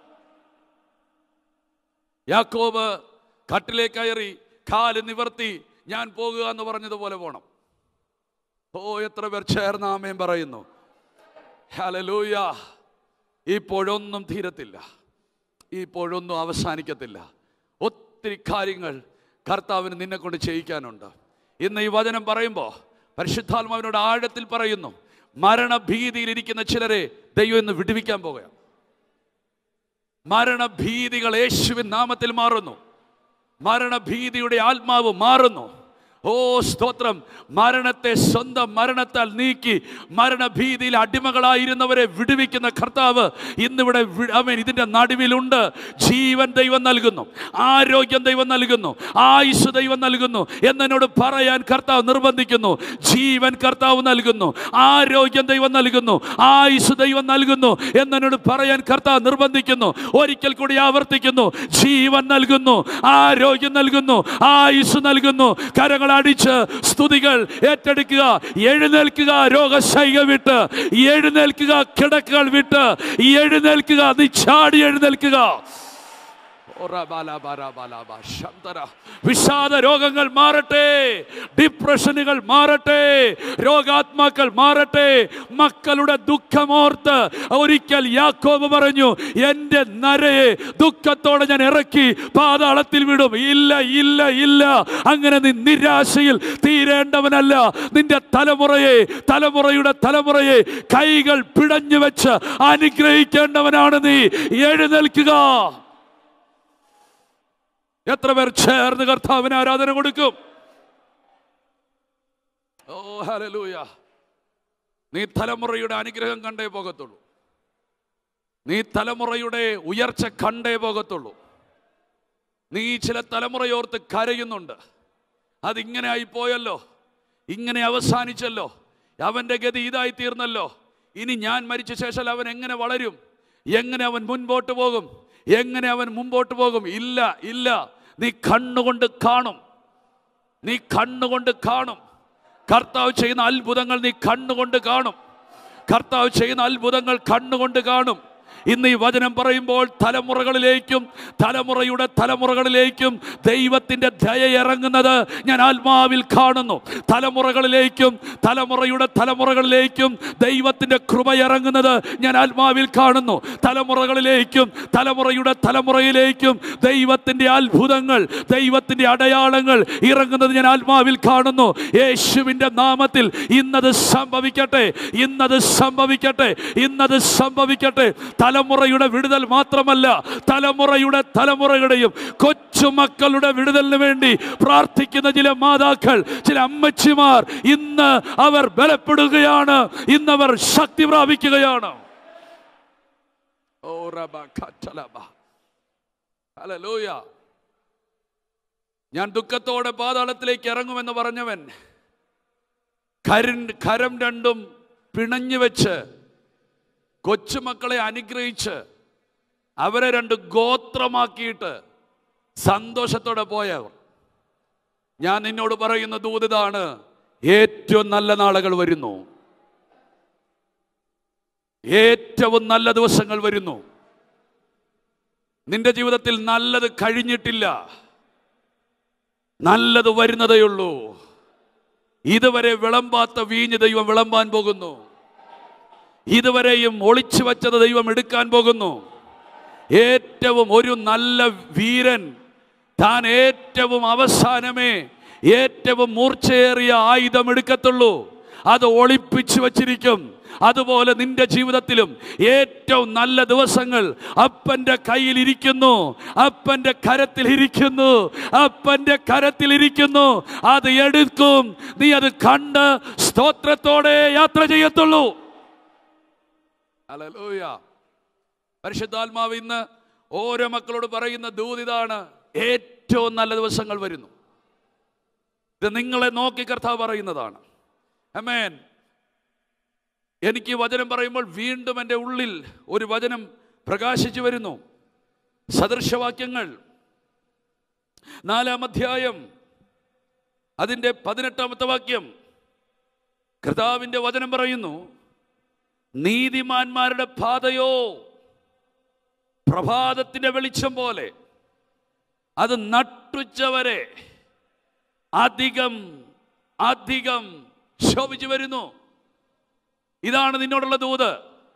യാക്കോബ് കട്ടിലേക്ക് കയറി കാല് നിവർത്തി ഞാൻ പോകുക എന്ന് പറഞ്ഞതുപോലെ പോണം. ഓ എത്ര പേർ ചേർന്ന് ആമേൻ പറയുന്നു? ഹല്ലേലൂയ. ഇപ്പോഴൊന്നും തീരത്തില്ല, ഇപ്പോഴൊന്നും അവസാനിക്കത്തില്ല. ഒത്തിരി കാര്യങ്ങൾ കർത്താവിന് നിന്നെ കൊണ്ട് ചെയ്യിക്കാനുണ്ട്. ഇന്ന് ഈ വചനം പറയുമ്പോൾ പരിശുദ്ധാത്മാവിനോട് ആഴത്തിൽ പറയുന്നു, മരണഭീതിയിലിരിക്കുന്ന ചിലരെ ദൈവം ഇന്ന് വിടുവിക്കാൻ പോകുകയാണ്. മരണഭീതികൾ യേശുവിൻ നാമത്തിൽ മാറുന്നു. മരണഭീതിയുടെ ആത്മാവ് മാറുന്നു. ഓ സ്തോത്രം. മരണത്തെ സ്വന്തം മരണത്താൽ നീക്കി മരണഭീതിയിൽ അടിമകളായിരുന്നവരെ വിടുവിക്കുന്ന കർത്താവ് ഇന്നിവിടെ ഇതിൻ്റെ നടുവിലുണ്ട്. ജീവൻ ദൈവം നൽകുന്നു, ആരോഗ്യം ദൈവം നൽകുന്നു, ആയുസ് ദൈവം നൽകുന്നു എന്നോട് പറയാൻ കർത്താവ് നിർബന്ധിക്കുന്നു. ജീവൻ കർത്താവ് നൽകുന്നു, ആരോഗ്യം ദൈവം നൽകുന്നു, ആയുസ് ദൈവം നൽകുന്നു എന്നോട് പറയാൻ കർത്താവ് നിർബന്ധിക്കുന്നു. ഒരിക്കൽ കൂടി ആവർത്തിക്കുന്നു, ജീവൻ നൽകുന്നു, ആരോഗ്യം നൽകുന്നു, ആയുസ് നൽകുന്നു. കരങ്ങൾ അടിച്ച് സ്തുതികൾ ഏറ്റെടുക്കുക. എഴുന്നേൽക്കുക, രോഗശൈക വിട്ട് എഴുന്നേൽക്കുക, കിടക്കുകൾ വിട്ട് എഴുന്നേൽക്കുക, നീ ചാടി എഴുന്നേൽക്കുക. വിഷാദ രോഗങ്ങൾ മാറട്ടെ, ഡിപ്രഷനുകൾ മാറട്ടെ, രോഗാത്മാക്കൾ മാറട്ടെ. മക്കളുടെ ദുഃഖമോർത്ത് ഒരിക്കൽ യാക്കോബ് പറഞ്ഞു, എൻ്റെ നരയെ ദുഃഖത്തോടെ ഞാൻ ഇറക്കി പാതാളത്തിൽ വിടും. ഇല്ല ഇല്ല ഇല്ല, അങ്ങനെ നീ നിരാശയിൽ തീരേണ്ടവനല്ല. നിന്റെ തലമുറയുടെ തലമുറയെ കൈകൾ പിടഞ്ഞു വെച്ച് അനുഗ്രഹിക്കേണ്ടവനാണ് നീ. എഴുന്നേൽക്കുക. എത്ര പേർ ചേർന്ന് കർത്താവിന് ആരാധന കൊടുക്കും? ഓ ഹല്ലേലൂയ. നീ തലമുറയുടെ അനുഗ്രഹം കണ്ടേ പോകത്തുള്ളൂ, നീ തലമുറയുടെ ഉയർച്ച കണ്ടേ പോകത്തുള്ളൂ. നീ ചില തലമുറയോർത്ത് കരയുന്നുണ്ട്, അതിങ്ങനെ ആയിപ്പോയല്ലോ, ഇങ്ങനെ അവസാനിച്ചല്ലോ, അവൻ്റെ ഗതി ഇതായി തീർന്നല്ലോ, ഇനി ഞാൻ മരിച്ച ശേഷം അവൻ എങ്ങനെ വളരും, എങ്ങനെ അവൻ മുൻപോട്ട് പോകും, എങ്ങനെ അവൻ മുമ്പോട്ട് പോകും? ഇല്ല ഇല്ല, നീ കണ്ണുകൊണ്ട് കാണും, നീ കണ്ണുകൊണ്ട് കാണും. കർത്താവ് ചെയ്യുന്ന അത്ഭുതങ്ങൾ നീ കണ്ണുകൊണ്ട് കാണും. കർത്താവ് ചെയ്യുന്ന അത്ഭുതങ്ങൾ കണ്ണുകൊണ്ട് കാണും. ഇന്ന് ഈ വചനം പറയുമ്പോൾ തലമുറകളിലേക്കും തലമുറയുടെ തലമുറകളിലേക്കും ദൈവത്തിൻ്റെ ദയ ഇറങ്ങുന്നത് ഞാൻ ആത്മാവിൽ കാണുന്നു. തലമുറകളിലേക്കും തലമുറയുടെ തലമുറകളിലേക്കും ദൈവത്തിൻ്റെ കൃപ ഇറങ്ങുന്നത് ഞാൻ ആത്മാവിൽ കാണുന്നു. തലമുറകളിലേക്കും തലമുറയുടെ തലമുറയിലേക്കും ദൈവത്തിൻ്റെ അത്ഭുതങ്ങൾ, ദൈവത്തിൻ്റെ അടയാളങ്ങൾ ഇറങ്ങുന്നത് ഞാൻ ആത്മാവിൽ കാണുന്നു. യേശുവിൻ്റെ നാമത്തിൽ ഇന്നത് സംഭവിക്കട്ടെ, ഇന്നത് സംഭവിക്കട്ടെ, ഇന്നത് സംഭവിക്കട്ടെ. തലമുറയുടെ വിടുതൽ മാത്രമല്ല, തലമുറയുടെ തലമുറയുടെയും കൊച്ചുമക്കളുടെ വിടുതലിന് വേണ്ടി പ്രാർത്ഥിക്കുന്ന ചില മാതാക്കൾ, ചില അമ്മച്ചിമാർ ഇന്ന് അവർ ബലപ്പെടുകയാണ്, ഇന്നവർ ശക്തി പ്രാപിക്കുകയാണ്. ഹല്ലേലൂയ. ഞാൻ ദുഃഖത്തോടെ പാതാളത്തിലേക്ക് ഇറങ്ങുമെന്ന് പറഞ്ഞവൻ കരം രണ്ടും പിണഞ്ഞു വെച്ച് കൊച്ചുമക്കളെ അനുഗ്രഹിച്ച് അവരെ 2 ഗോത്രമാക്കിയിട്ട് സന്തോഷത്തോടെ പോയവർ. ഞാൻ നിന്നോട് പറയുന്ന ദൂതാണ്, ഏറ്റവും നല്ല നാളുകൾ വരുന്നു, ഏറ്റവും നല്ല ദിവസങ്ങൾ വരുന്നു. നിന്റെ ജീവിതത്തിൽ നല്ലത് കഴിഞ്ഞിട്ടില്ല, നല്ലത് വരുന്നതേയുള്ളൂ. ഇതുവരെ വിളമ്പാത്ത വീഞ്ഞ് ദൈവം വിളമ്പാൻ പോകുന്നു. ഇതുവരെയും ഒളിച്ചു വച്ചത് ദൈവം എടുക്കാൻ പോകുന്നു. ഏറ്റവും ഒരു നല്ല വീരൻ താൻ ഏറ്റവും അവസാനമേ ഏറ്റവും മൂർച്ചയേറിയ ആയുധം എടുക്കത്തുള്ളൂ. അത് ഒളിപ്പിച്ചു വച്ചിരിക്കും. അതുപോലെ നിന്റെ ജീവിതത്തിലും ഏറ്റവും നല്ല ദിവസങ്ങൾ അപ്പന്റെ കയ്യിലിരിക്കുന്നു, അപ്പന്റെ കരത്തിലിരിക്കുന്നു, അപ്പന്റെ കരത്തിലിരിക്കുന്നു. അത് എടുക്കും, നീ അത് കണ്ട് സ്തോത്രത്തോടെ യാത്ര ചെയ്യത്തുള്ളൂ. ഹല്ലേലൂയ. പരിശുദ്ധാത്മാവ് ഇന്ന് ഓരോ മക്കളോട് പറയുന്ന ദൂതിതാണ്, ഏറ്റവും നല്ല ദിവസങ്ങൾ വരുന്നു. ഇത് നിങ്ങളെ നോക്കി കർത്താവ് പറയുന്നതാണ്. ആമേൻ. എനിക്ക് വചനം പറയുമ്പോൾ വീണ്ടും എൻ്റെ ഉള്ളിൽ ഒരു വചനം പ്രകാശിച്ചു വരുന്നു. സദൃശവാക്യങ്ങൾ 4-ാം അധ്യായം അതിൻ്റെ 18-ാമത്തെ വാക്യം. കർത്താവിൻ്റെ വചനം പറയുന്നു, നീതിമാന്മാരുടെ പാതയോ പ്രഭാതത്തിൻ്റെ വെളിച്ചം പോലെ, അത് നട്ടുച്ചവരെ അധികം അധികം ശോഭിച്ചു വരുന്നു. ഇതാണ് നിന്നോടുള്ള ദൂത്.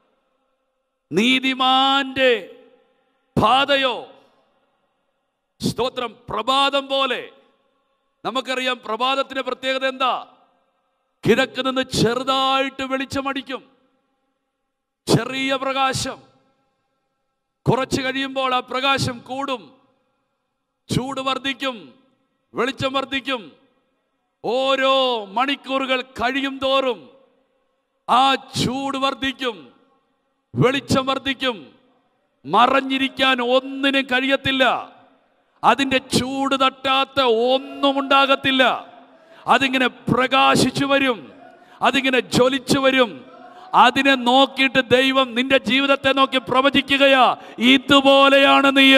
നീതിമാന്റെ പാതയോ, സ്തോത്രം, പ്രഭാതം പോലെ. നമുക്കറിയാം പ്രഭാതത്തിന്റെ പ്രത്യേകത എന്താ? കിഴക്ക് നിന്ന് ചെറുതായിട്ട് വെളിച്ചമടിക്കും, ചെറിയ പ്രകാശം. കുറച്ച് കഴിയുമ്പോൾ ആ പ്രകാശം കൂടും, ചൂട് വർദ്ധിക്കും, വെളിച്ചം വർദ്ധിക്കും. ഓരോ മണിക്കൂറുകൾ കഴിയും തോറും ആ ചൂട് വർദ്ധിക്കും, വെളിച്ചം വർദ്ധിക്കും. മറഞ്ഞിരിക്കാൻ ഒന്നിനും കഴിയത്തില്ല. അതിൻ്റെ ചൂട് തട്ടാത്ത ഒന്നും ഉണ്ടാകത്തില്ല. അതിങ്ങനെ പ്രകാശിച്ചു വരും, അതിങ്ങനെ ജ്വലിച്ചു വരും. അതിനെ നോക്കിയിട്ട് ദൈവം നിന്റെ ജീവിതത്തെ നോക്കി പ്രവചിക്കുകയാ, ഇതുപോലെയാണ് നീ,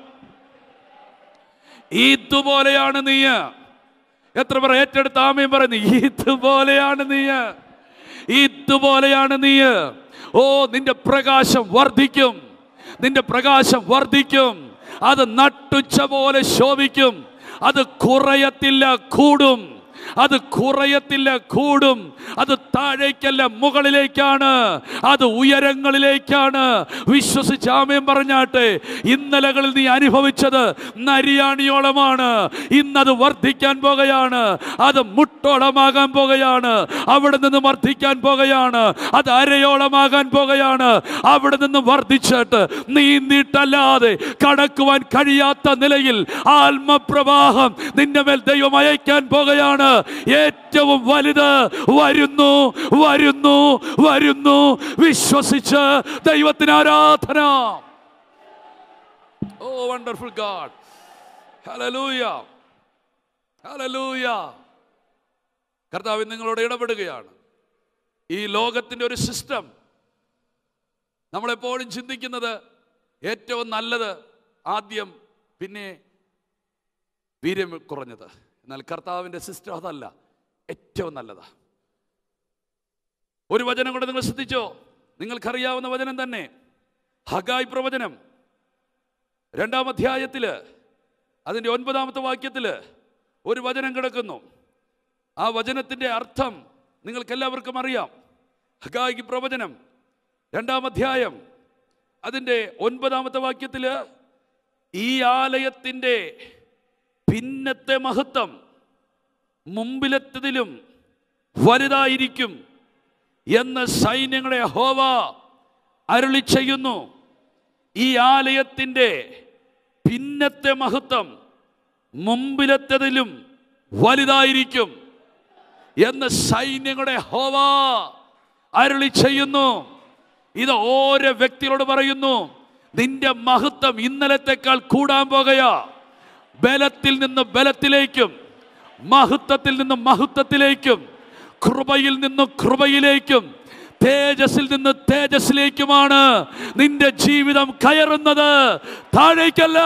ഇതുപോലെയാണ് നീ. എത്ര പേർ ഏറ്റെടുത്ത് ആമേൻ പറയുന്നു? ഇതുപോലെയാണ് നീ, ഇതുപോലെയാണ് നീ. ഓ, നിന്റെ പ്രകാശം വർദ്ധിക്കും, നിന്റെ പ്രകാശം വർദ്ധിക്കും. അത് നട്ടുച്ച പോലെ ശോഭിക്കും. അത് കുറയത്തില്ല, കൂടും. അത് കുറയത്തില്ല, കൂടും. അത് താഴേക്കല്ല, മുകളിലേക്കാണ്. അത് ഉയരങ്ങളിലേക്കാണ്. വിശ്വസിച്ച് ആമേൻ പറഞ്ഞാട്ടെ. ഇന്നലകളിൽ നീ അനുഭവിച്ചത് നരിയാണിയോളമാണ്. ഇന്നത് വർദ്ധിക്കാൻ പോകുകയാണ്. അത് മുട്ടോളമാകാൻ പോകുകയാണ്. അവിടെ നിന്ന് വർദ്ധിക്കാൻ പോകുകയാണ്. അത് അരയോളമാകാൻ പോകുകയാണ്. അവിടെ നിന്ന് വർദ്ധിച്ചിട്ട് നീന്തിയിട്ടല്ലാതെ കടക്കുവാൻ കഴിയാത്ത നിലയിൽ ആത്മപ്രവാഹം നിന്റെ മേൽ ദൈവം അയക്കാൻ പോകുകയാണ്. ഏറ്റവും വലുത് വരുന്നു, വരുന്നു, വരുന്നു. വിശ്വസിച്ച് ദൈവത്തിന് ആരാധന. Oh wonderful God. ഹല്ലേലൂയ, ഹല്ലേലൂയ. കർത്താവ് നിങ്ങളോട് ഇടപെടുകയാണ്. ഈ ലോകത്തിന്റെ ഒരു സിസ്റ്റം നമ്മളെപ്പോഴും ചിന്തിക്കുന്നത് ഏറ്റവും നല്ലത് ആദ്യം, പിന്നെ വീര്യം കുറഞ്ഞത്. എന്നാൽ കർത്താവിൻ്റെ സിസ്റ്റം അതല്ല, ഏറ്റവും നല്ലതാ. ഒരു വചനം കൊണ്ട് നിങ്ങൾ ശ്രദ്ധിച്ചോ? നിങ്ങൾക്കറിയാവുന്ന വചനം തന്നെ. ഹഗായി പ്രവചനം 2-ാം അധ്യായത്തില് അതിൻ്റെ 9-ാമത്തെ വാക്യത്തില് ഒരു വചനം കിടക്കുന്നു. ആ വചനത്തിൻ്റെ അർത്ഥം നിങ്ങൾക്കെല്ലാവർക്കും അറിയാം. ഹഗായി പ്രവചനം 2-ാം അധ്യായം അതിൻ്റെ 9-ാമത്തെ വാക്യത്തില്, ഈ ആലയത്തിൻ്റെ പിന്നത്തെ മഹത്വം മുമ്പിലെത്തതിലും വലുതായിരിക്കും എന്ന് സൈന്യങ്ങളെ യഹോവ അരുളി ചെയ്യുന്നു. ഈ ആലയത്തിൻ്റെ പിന്നത്തെ മഹത്വം മുമ്പിലെത്തതിലും വലുതായിരിക്കും എന്ന് സൈന്യങ്ങളുടെ യഹോവ അരുളി ചെയ്യുന്നു. ഇത് ഓരോ വ്യക്തിയോട് പറയുന്നു. നിന്റെ മഹത്വം ഇന്നലത്തെക്കാൾ കൂടാൻ പോകുകയാ. ബലത്തിൽ നിന്ന് ബലത്തിലേക്കും, മഹത്വത്തിൽ നിന്ന് മഹത്വത്തിലേക്കും, കൃപയിൽ നിന്ന് കൃപയിലേക്കും, തേജസ്സിൽ നിന്ന് തേജസ്സിലേക്കുമാണ് നിന്റെ ജീവിതം കയറുന്നത്. താഴേക്കല്ല,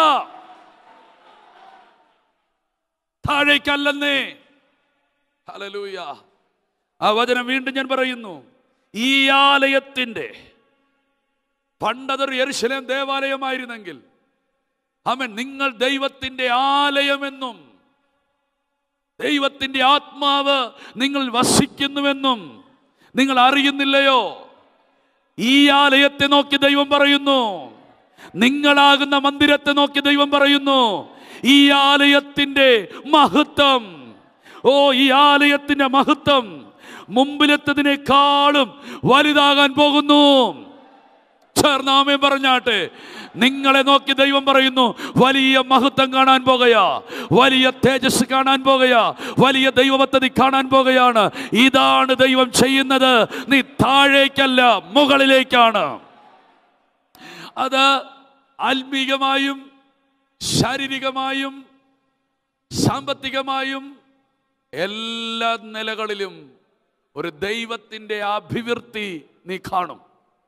താഴേക്കല്ലെന്നേ. ഹല്ലേലൂയ. ആ വചനം വീണ്ടും ഞാൻ പറയുന്നു. ഈ ആലയത്തിൻ്റെ, പണ്ടതൊരു യെരുശലേം ദേവാലയമായിരുന്നെങ്കിൽ, ആമേൻ, നിങ്ങൾ ദൈവത്തിൻ്റെ ആലയമെന്നും ദൈവത്തിൻ്റെ ആത്മാവ് നിങ്ങൾ വസിക്കുന്നുവെന്നും നിങ്ങൾ അറിയുന്നില്ലയോ? ഈ ആലയത്തെ നോക്കി ദൈവം പറയുന്നു, നിങ്ങളാകുന്ന മന്ദിരത്തെ നോക്കി ദൈവം പറയുന്നു, ഈ ആലയത്തിന്റെ മഹത്വം, ഈ ആലയത്തിന്റെ മഹത്വം മുമ്പിലെത്തതിനേക്കാളും വലുതാകാൻ പോകുന്നു. ചേർന്നാമേ പറഞ്ഞാട്ടെ. നിങ്ങളെ നോക്കി ദൈവം പറയുന്നു, വലിയ മഹത്വം കാണാൻ പോകുകയാ, വലിയ തേജസ് കാണാൻ പോകുകയാ, വലിയ ദൈവ പദ്ധതി കാണാൻ പോകുകയാണ്. ഇതാണ് ദൈവം ചെയ്യുന്നത്. നീ താഴേക്കല്ല, മുകളിലേക്കാണ്. അത് ആത്മീകമായും ശാരീരികമായും സാമ്പത്തികമായും എല്ലാ നിലകളിലും ഒരു ദൈവത്തിൻ്റെ അഭിവൃദ്ധി നീ കാണും.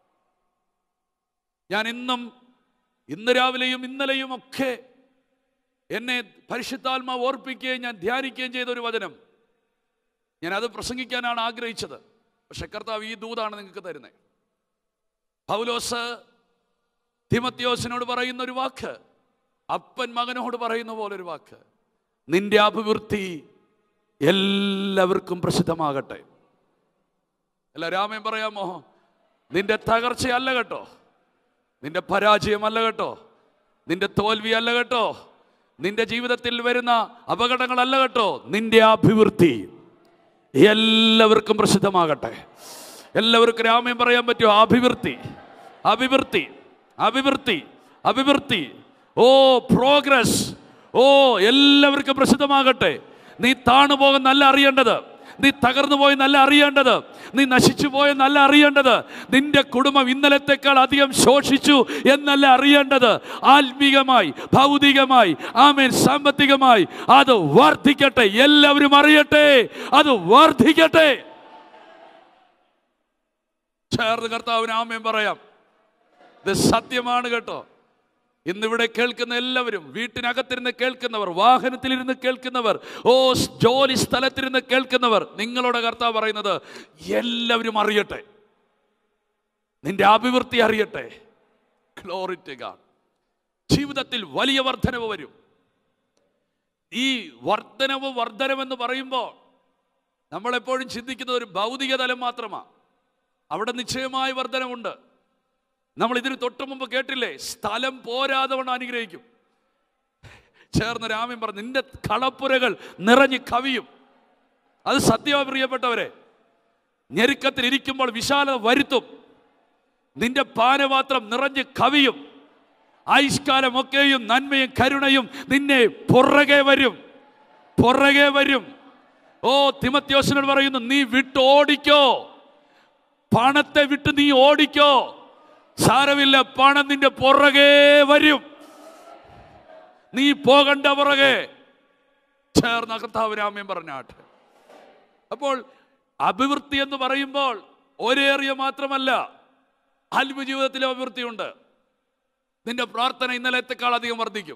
ഞാൻ ഇന്ന് രാവിലെയും ഇന്നലെയും ഒക്കെ എന്നെ പരിശുദ്ധാത്മാവ് ഓർപ്പിക്കുകയും ഞാൻ ധ്യാനിക്കുകയും ചെയ്ത ഒരു വചനം, ഞാനത് പ്രസംഗിക്കാനാണ് ആഗ്രഹിച്ചത്. പക്ഷെ കർത്താവ് ഈ ദൂതാണ് നിങ്ങൾക്ക് തരുന്നത്. പൗലോസ് തിമോത്തിയോസിനോട് പറയുന്ന ഒരു വാക്ക്, അപ്പൻ മകനോട് പറയുന്ന പോലെ ഒരു വാക്ക്, നിന്റെ അഭിവൃദ്ധി എല്ലാവർക്കും പ്രസിദ്ധമാകട്ടെ. അല്ല, രാമൻ പറയാമോ, നിന്റെ തകർച്ചയല്ല കേട്ടോ, നിന്റെ പരാജയമല്ല കേട്ടോ, നിന്റെ തോൽവിയല്ല കേട്ടോ, നിന്റെ ജീവിതത്തിൽ വരുന്ന അപകടങ്ങളല്ല കേട്ടോ, നിന്റെ അഭിവൃദ്ധി എല്ലാവർക്കും പ്രസിദ്ധമാകട്ടെ. എല്ലാവർക്കും രാമൻ പറയാൻ പറ്റുമോ? അഭിവൃദ്ധി, അഭിവൃദ്ധി, അഭിവൃദ്ധി, അഭിവൃദ്ധി. പ്രോഗ്രസ്. എല്ലാവർക്കും പ്രസിദ്ധമാകട്ടെ. നീ താണു പോകുന്നല്ല അറിയേണ്ടത്, നീ തകർന്നു പോയെന്നല്ല അറിയേണ്ടത്, നീ നശിച്ചു പോയെന്നല്ല അറിയേണ്ടത്, നിന്റെ കുടുംബം ഇന്നലത്തെക്കാൾ അധികം ശോഷിച്ചു എന്നല്ല അറിയേണ്ടത്. ആത്മീകമായി, ഭൗതികമായി, ആമേൻ, സാമ്പത്തികമായി അത് വർദ്ധിക്കട്ടെ. എല്ലാവരും അറിയട്ടെ, അത് വർദ്ധിക്കട്ടെ. ചേർന്ന് കർത്താവിന് ആമേൻ പറയാം. ഇത് സത്യമാണ് കേട്ടോ. ഇന്നിവിടെ കേൾക്കുന്ന എല്ലാവരും, വീട്ടിനകത്തിരുന്ന് കേൾക്കുന്നവർ, വാഹനത്തിലിരുന്ന് കേൾക്കുന്നവർ, ജോലി സ്ഥലത്തിരുന്ന് കേൾക്കുന്നവർ, നിങ്ങളോട് കർത്താവ് പറയുന്നത് എല്ലാവരും അറിയട്ടെ, നിന്റെ അഭിവൃദ്ധി അറിയട്ടെ. Glory to God. ജീവിതത്തിൽ വലിയ വർധനവ് വരും. ഈ വർധനവെന്ന് പറയുമ്പോൾ നമ്മളെപ്പോഴും ചിന്തിക്കുന്നത് ഒരു ഭൗതിക തലം മാത്രമാണ്. അവിടെ നിശ്ചയമായ വർധനവുണ്ട്. നമ്മൾ ഇതിന് തൊട്ട് മുമ്പ് കേട്ടില്ലേ, സ്ഥലം പോരാതെ കൊണ്ട് അനുഗ്രഹിക്കും. ചേർന്ന് രാമൻ പറഞ്ഞു, നിന്റെ കളപ്പുരകൾ നിറഞ്ഞ് കവിയും. അത് സത്യമാണ് പ്രിയപ്പെട്ടവരെ. ഞെരുക്കത്തിൽ ഇരിക്കുമ്പോൾ വിശാലത വരുത്തും. നിന്റെ പാനപാത്രം നിറഞ്ഞ് കവിയും. ആയുഷ്കാലമൊക്കെയും നന്മയും കരുണയും നിന്നെ പുറകെ വരും, പുറകെ വരും. തിമോത്തിയോസിനോട് പറയുന്നു, നീ വിട്ടോടിക്കോ, പണത്തെ വിട്ട് നീ ഓടിക്കോ. സാരമില്ല, പണം നിന്റെ പുറകെ വരും, നീ പോകണ്ട പുറകെ. ചേർന്ന കർത്താവ് രാമൻ പറഞ്ഞാട്ടെ. അപ്പോൾ അഭിവൃദ്ധി എന്ന് പറയുമ്പോൾ ഒരേറിയ മാത്രമല്ല, ആത്മീയ ജീവിതത്തിലെ അഭിവൃദ്ധിയുണ്ട്. നിന്റെ പ്രാർത്ഥന ഇന്നലത്തെക്കാൾ അധികം വർദ്ധിക്കും.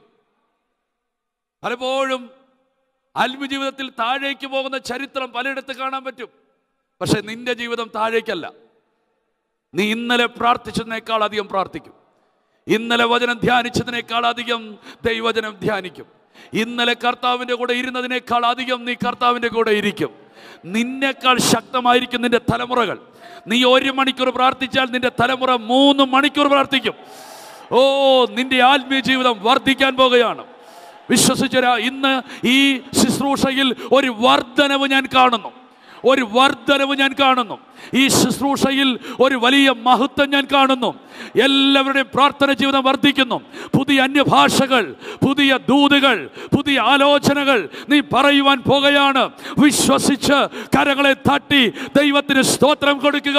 പലപ്പോഴും ആത്മീയ ജീവിതത്തിൽ താഴേക്ക് പോകുന്ന ചരിത്രം പലയിടത്ത് കാണാൻ പറ്റും. പക്ഷെ നിന്റെ ജീവിതം താഴേക്കല്ല. നീ ഇന്നലെ പ്രാർത്ഥിച്ചതിനേക്കാൾ അധികം പ്രാർത്ഥിക്കും. ഇന്നലെ വചനം ധ്യാനിച്ചതിനേക്കാൾ അധികം ദൈവവചനം ധ്യാനിക്കും. ഇന്നലെ കർത്താവിൻ്റെ കൂടെ ഇരുന്നതിനേക്കാൾ അധികം നീ കർത്താവിൻ്റെ കൂടെ ഇരിക്കും. നിന്നേക്കാൾ ശക്തമായിരിക്കും നിന്റെ തലമുറകൾ. നീ 1 മണിക്കൂർ പ്രാർത്ഥിച്ചാൽ നിന്റെ തലമുറ 3 മണിക്കൂർ പ്രാർത്ഥിക്കും. നിന്റെ ആത്മീയ ജീവിതം വർദ്ധിക്കാൻ പോകുകയാണ്. വിശ്വസിച്ചരാ, ഇന്ന് ഈ ശുശ്രൂഷയിൽ ഒരു വർധനവ് ഞാൻ കാണുന്നു, ഒരു വർധനവ് ഞാൻ കാണുന്നു. ഈ ശുശ്രൂഷയിൽ ഒരു വലിയ മഹത്വം ഞാൻ കാണുന്നു. എല്ലാവരുടെയും പ്രാർത്ഥന ജീവിതം വർദ്ധിക്കുന്നു. പുതിയ അന്യഭാഷകൾ, പുതിയ ദൂതുകൾ, പുതിയ ആലോചനകൾ നീ പറയുവാൻ പോകുകയാണ്. വിശ്വസിച്ച് കരങ്ങളെ തട്ടി ദൈവത്തിന് സ്തോത്രം കൊടുക്കുക.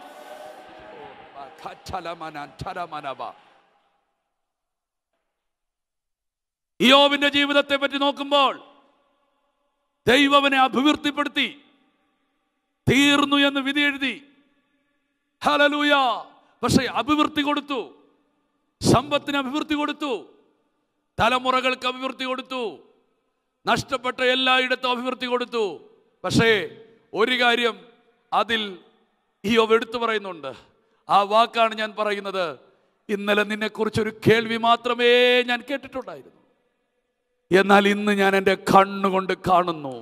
യോബിന്റെ ജീവിതത്തെ പറ്റി നോക്കുമ്പോൾ ദൈവം അവനെ അഭിവൃദ്ധിപ്പെടുത്തി. തീർന്നു എന്ന് വിധി എഴുതി, ഹല്ലേലൂയ. പക്ഷേ അഭിവൃദ്ധി കൊടുത്തു, സമ്പത്തിന് അഭിവൃദ്ധി കൊടുത്തു, തലമുറകൾക്ക് അഭിവൃദ്ധി കൊടുത്തു, നഷ്ടപ്പെട്ട എല്ലായിടത്തും അഭിവൃദ്ധി കൊടുത്തു. പക്ഷേ ഒരു കാര്യം അതിൽ യോബ് എടുത്തു പറയുന്നുണ്ട്. ആ വാക്കാണ് ഞാൻ പറയുന്നത്. ഇന്നലെ നിന്നെക്കുറിച്ചൊരു കേൾവി മാത്രമേ ഞാൻ കേട്ടിട്ടുണ്ടായിരുന്നു, എന്നാൽ ഇന്ന് ഞാൻ എൻ്റെ കണ്ണുകൊണ്ട് കാണുന്നു.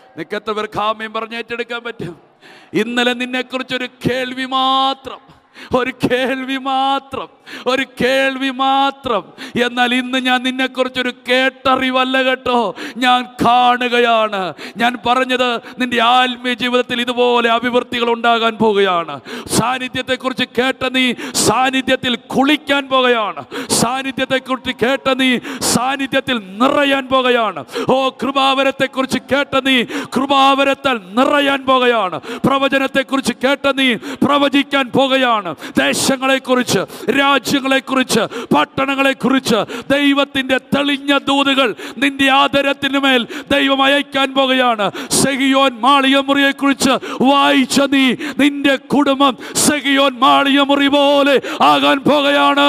നിനക്കെത്ര പേർക്ക് ആമേൻ പറഞ്ഞ് ഏറ്റെടുക്കാൻ പറ്റും? ഇന്നലെ നിന്നെക്കുറിച്ചൊരു കേൾവി മാത്രം, ഒരു കേൾവി മാത്രം, ഒരു കേൾവി മാത്രം. എന്നാൽ ഇന്ന് ഞാൻ നിന്നെക്കുറിച്ചൊരു കേട്ടറിവല്ല കേട്ടോ, ഞാൻ കാണുകയാണ്. ഞാൻ പറഞ്ഞത് നിന്റെ ആത്മീയ ജീവിതത്തിൽ ഇതുപോലെ അഭിവൃദ്ധികൾ ഉണ്ടാകാൻ പോവുകയാണ്. സാന്നിധ്യത്തെക്കുറിച്ച് കേട്ട നീ സാന്നിധ്യത്തിൽ കുളിക്കാൻ പോകുകയാണ്. സാന്നിധ്യത്തെക്കുറിച്ച് കേട്ട നീ സാന്നിധ്യത്തിൽ നിറയാൻ പോകുകയാണ്. ഓ, കൃപാവരത്തെക്കുറിച്ച് കേട്ട നീ കൃപാവരത്താൽ നിറയാൻ പോകുകയാണ്. പ്രവചനത്തെക്കുറിച്ച് കേട്ട നീ പ്രവചിക്കാൻ പോകുകയാണ്. ദേശങ്ങളെക്കുറിച്ച്, രാജ്യങ്ങളെക്കുറിച്ച്, പട്ടണങ്ങളെക്കുറിച്ച് ദൈവത്തിന്റെ തെളിഞ്ഞ ദൂതുകൾ നിന്റെ ആദരത്തിന് മേൽ ദൈവം അയക്കാൻ പോകുകയാണ്. സെഹിയോൻ മാളികമുറിയെക്കുറിച്ച് വായിച്ച നീ, നിന്റെ കുടുംബം സെഹിയോൻ മാളികമുറി പോലെ ആകാൻ പോകുകയാണ്.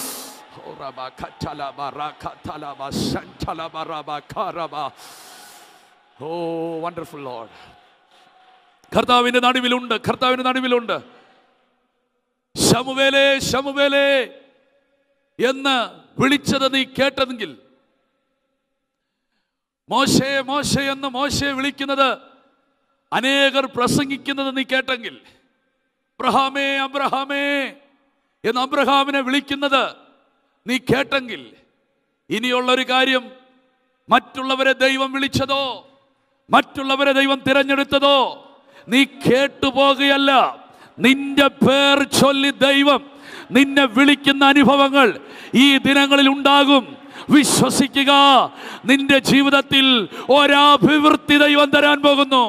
Oh, wonderful Lord. കർത്താവിന്റെ നടുവിലുണ്ട്, കർത്താവിന്റെ നടുവിലുണ്ട്. ശമൂവേലേ, ശമൂവേലേ എന്ന് വിളിച്ചത് നീ കേട്ടതെങ്കിൽ, മോശേ മോശേ എന്ന് മോശയെ വിളിക്കുന്നത് അനേകർ പ്രസംഗിക്കുന്നത് നീ കേട്ടെങ്കിൽ, അബ്രഹാമേ അബ്രഹാമേ എന്ന് അബ്രഹാമിനെ വിളിക്കുന്നത് നീ കേട്ടെങ്കിൽ, ഇനിയുള്ളൊരു കാര്യം, മറ്റുള്ളവരെ ദൈവം വിളിച്ചതോ മറ്റുള്ളവരെ ദൈവം തിരഞ്ഞെടുത്തതോ നീ കേട്ടുപോകുകയല്ല. നിന്റെ പേർ ചൊല്ലി ദൈവം നിന്നെ വിളിക്കുന്ന അനുഭവങ്ങൾ ഈ ദിനങ്ങളിൽ ഉണ്ടാകും. വിശ്വസിക്കുക, നിന്റെ ജീവിതത്തിൽ ഒരഭിവൃദ്ധി ദൈവം തരാൻ പോകുന്നു.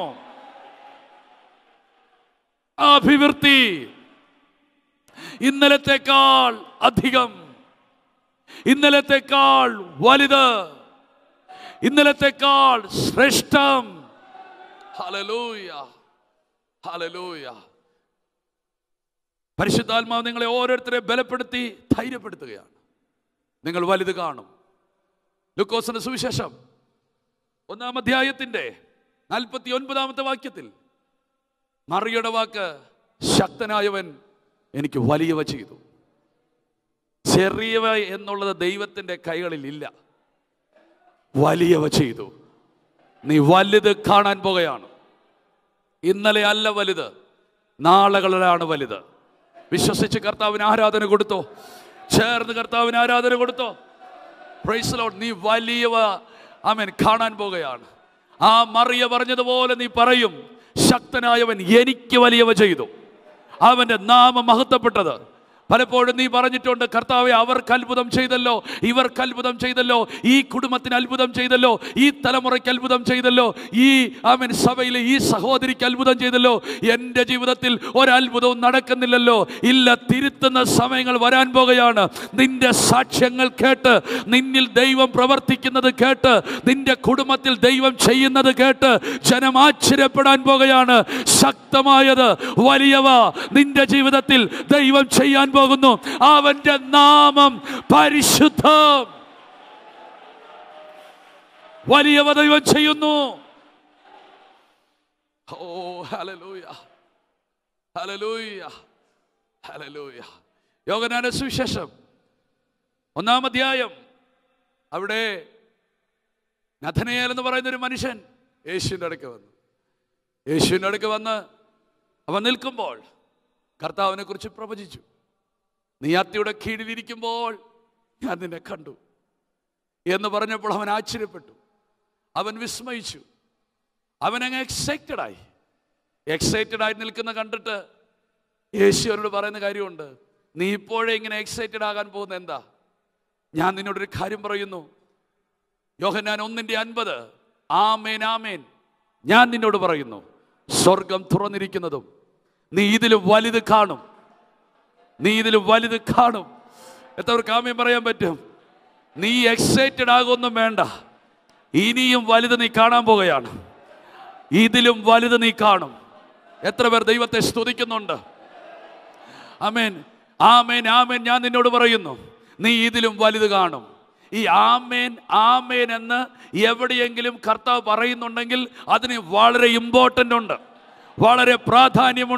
അഭിവൃദ്ധി ഇന്നലത്തേക്കാൾ അധികം, ഇന്നലത്തേക്കാൾ വലുത്, ഇന്നലത്തേക്കാൾ ശ്രേഷ്ഠം. ഹല്ലേലൂയ, ഹല്ലേലൂയ. പരിശുദ്ധാത്മാവ് നിങ്ങളെ ഓരോരുത്തരെ ബലപ്പെടുത്തി ധൈര്യപ്പെടുത്തുകയാണ്. നിങ്ങൾ വലുത് കാണും. ലൂക്കോസിന്റെ സുവിശേഷം 1-ാം അധ്യായത്തിന്റെ 49-ാമത്തെ വാക്യത്തിൽ മറിയയുടെ വാക്ക്, ശക്തനായവൻ എനിക്ക് വലിയവ ചെയ്തു. ചെറിയവ എന്നുള്ളത് ദൈവത്തിന്റെ കൈകളിൽ ഇല്ല. വലിയവ ചെയ്തു. നീ വലുത് കാണാൻ പോകുകയാണ്. ഇന്നലെ അല്ല വലുത്, നാളുകളിലാണ് വലുത്. വിശ്വസിച്ച് കർത്താവിന് ആരാധന കൊടുത്തോ, ചേർന്ന് കർത്താവിന് ആരാധന കൊടുത്തോ. Praise the Lord. നീ വലിയവ ആമേൻ കാണാൻ പോകുകയാണ്. ആ മറിയ പറഞ്ഞതുപോലെ നീ പറയും, ശക്തനായവൻ എനിക്ക് വലിയവ ചെയ്തു. അവന്റെ നാമം മഹത്വപ്പെട്ടത്. പലപ്പോഴും നീ പറഞ്ഞിട്ടുണ്ട്, കർത്താവേ അവർക്ക് അത്ഭുതം ചെയ്തല്ലോ, ഇവർക്ക് അത്ഭുതം ചെയ്തല്ലോ, ഈ കുടുംബത്തിന് അത്ഭുതം ചെയ്തല്ലോ, ഈ തലമുറയ്ക്ക് അത്ഭുതം ചെയ്തല്ലോ, ഈ ആമേൻ സഭയിലെ ഈ സഹോദരിക്ക് അത്ഭുതം ചെയ്തല്ലോ. എൻ്റെ ജീവിതത്തിൽ ഒരത്ഭുതവും നടക്കുന്നില്ലല്ലോ. ഇല്ല, തിരുത്തുന്ന സമയങ്ങൾ വരാൻ പോകുകയാണ്. നിന്റെ സാക്ഷ്യങ്ങൾ കേട്ട്, നിന്നിൽ ദൈവം പ്രവർത്തിക്കുന്നത് കേട്ട്, നിന്റെ കുടുംബത്തിൽ ദൈവം ചെയ്യുന്നത് കേട്ട് ജനം ആശ്ചര്യപ്പെടാൻ പോകുകയാണ്. ശക്തമായത്, വലിയവ നിന്റെ ജീവിതത്തിൽ ദൈവം ചെയ്യാൻ പോകുന്നു. അവന്റെ നാമം പരിശുദ്ധം. വലിയവ ദൈവം ചെയ്യുന്നു. ഓ, ഹല്ലേലൂയ, ഹല്ലേലൂയ, ഹല്ലേലൂയ. യോഹന്നാന്റെ സുവിശേഷം 1-ാം അധ്യായം, അവിടെ നഥനയേൽ എന്ന് പറയുന്ന ഒരു മനുഷ്യൻ യേശുവിൻ്റെ അടുക്ക് വന്നു. യേശുവിൻ്റെ അടുക്ക് വന്ന് അവൻ നിൽക്കുമ്പോൾ കർത്താവിനെ കുറിച്ച് പ്രവചിച്ചു. നീ അത്തിയുടെ കീഴിലിരിക്കുമ്പോൾ ഞാൻ നിന്നെ കണ്ടു എന്ന് പറഞ്ഞപ്പോൾ അവൻ ആശ്ചര്യപ്പെട്ടു, അവൻ വിസ്മയിച്ചു, അവനങ്ങ് എക്സൈറ്റഡ് ആയി നിൽക്കുന്ന കണ്ടിട്ട് യേശു അവനോട് പറയുന്ന കാര്യമുണ്ട്. നീ ഇപ്പോഴേ ഇങ്ങനെ എക്സൈറ്റഡ് ആകാൻ പോകുന്ന എന്താ? ഞാൻ നിന്നോടൊരു കാര്യം പറയുന്നു. യോഹന്നാൻ 1:50, ആമേൻ ആമേൻ ഞാൻ നിന്നോട് പറയുന്നു, സ്വർഗം തുറന്നിരിക്കുന്നതും നീ ഇതിലും വലുത് കാണും, നീ ഇതിലും വലുത് കാണും. എത്രവർക്ക് ആമേൻ പറയാൻ പറ്റും? നീ എക്സൈറ്റഡ് ആകൊന്നും വേണ്ട, ഇനിയും വലുത് നീ കാണാൻ പോകുകയാണ്. ഇതിലും വലുത് നീ കാണും. എത്ര പേർ ദൈവത്തെ സ്തുതിക്കുന്നുണ്ട്? ആമേൻ ആമേൻ ആമേൻ ഞാൻ നിന്നോട് പറയുന്നു, നീ ഇതിലും വലുത് കാണും. ഈ ആമേൻ ആമേൻ എന്ന് എവിടെയെങ്കിലും കർത്താവ് പറയുന്നുണ്ടെങ്കിൽ അതിന് വളരെ ഇമ്പോർട്ടൻ്റ് ഉണ്ട്, വളരെ പ്രാധാന്യമുണ്ട്.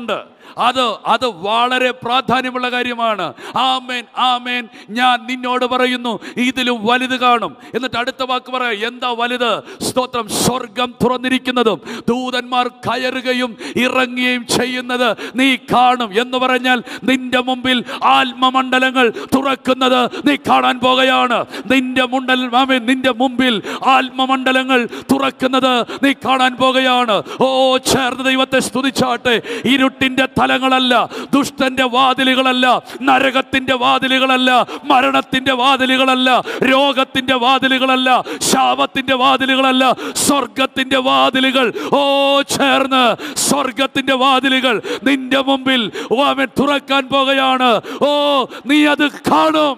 അത് വളരെ പ്രാധാന്യമുള്ള കാര്യമാണ്. ആമേൻ, ആമേൻ. ഞാൻ നിന്നോട് പറയുന്നു, ഇതിലും വലുത് കാണും. എന്നിട്ട് അടുത്ത വാക്ക് പറയാം, എന്താ വലുത്? സ്തോത്രം. സ്വർഗം തുറന്നിരിക്കുന്നതും ദൂതന്മാർ കയറുകയും ഇറങ്ങുകയും ചെയ്യുന്നത് നീ കാണും എന്ന് പറഞ്ഞാൽ നിന്റെ മുമ്പിൽ ആത്മമണ്ഡലങ്ങൾ തുറക്കുന്നത് നീ കാണാൻ പോകുകയാണ്. നിന്റെ മുമ്പിൽ ആത്മമണ്ഡലങ്ങൾ തുറക്കുന്നത് നീ കാണാൻ പോകുകയാണ്. ഓ, ചേർന്ന് ദൈവത്തെ സ്തുതിച്ചാട്ടെ. ഇരുട്ടിന്റെ തലങ്ങളല്ല, ദുഷ്ടന്റെ വാതിലുകളല്ല, നരകത്തിന്റെ വാതിലുകളല്ല, മരണത്തിന്റെ വാതിലുകളല്ല, രോഗത്തിന്റെ വാതിലുകളല്ല, ശാപത്തിന്റെ വാതിലുകളല്ല, സ്വർഗത്തിന്റെ വാതിലുകൾ. ഓ, ചേർന്ന് സ്വർഗത്തിന്റെ വാതിലുകൾ നിന്റെ മുമ്പിൽ അവൻ തുറക്കാൻ പോകുകയാണ്. ഓ, നീ അത് കാണും.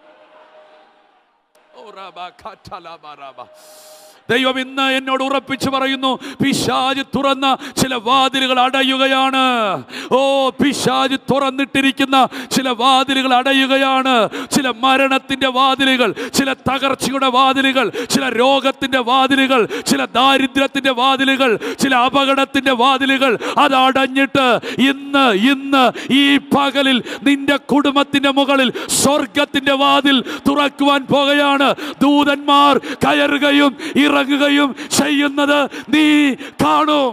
ദൈവം ഇന്ന് എന്നോട് ഉറപ്പിച്ചു പറയുന്നു, പിശാച് തുറന്ന ചില വാതിലുകൾ അടയുകയാണ്. ഓ, പിശാച് തുറന്നിട്ടിരിക്കുന്ന ചില വാതിലുകൾ അടയുകയാണ്. ചില മരണത്തിന്റെ വാതിലുകൾ, ചില തകർച്ചയുടെ വാതിലുകൾ, ചില രോഗത്തിന്റെ വാതിലുകൾ, ചില ദാരിദ്ര്യത്തിന്റെ വാതിലുകൾ, ചില അപകടത്തിന്റെ വാതിലുകൾ അത് അടഞ്ഞിട്ട് ഇന്ന് ഈ പകലിൽ നിന്റെ കുടുംബത്തിന്റെ മുകളിൽ സ്വർഗത്തിന്റെ വാതിൽ തുറക്കുവാൻ പോകുകയാണ്. ദൂതന്മാർ കയറുകയും ഇറങ്ങുകയും ചെയ്യുന്നത് നീ കാണും.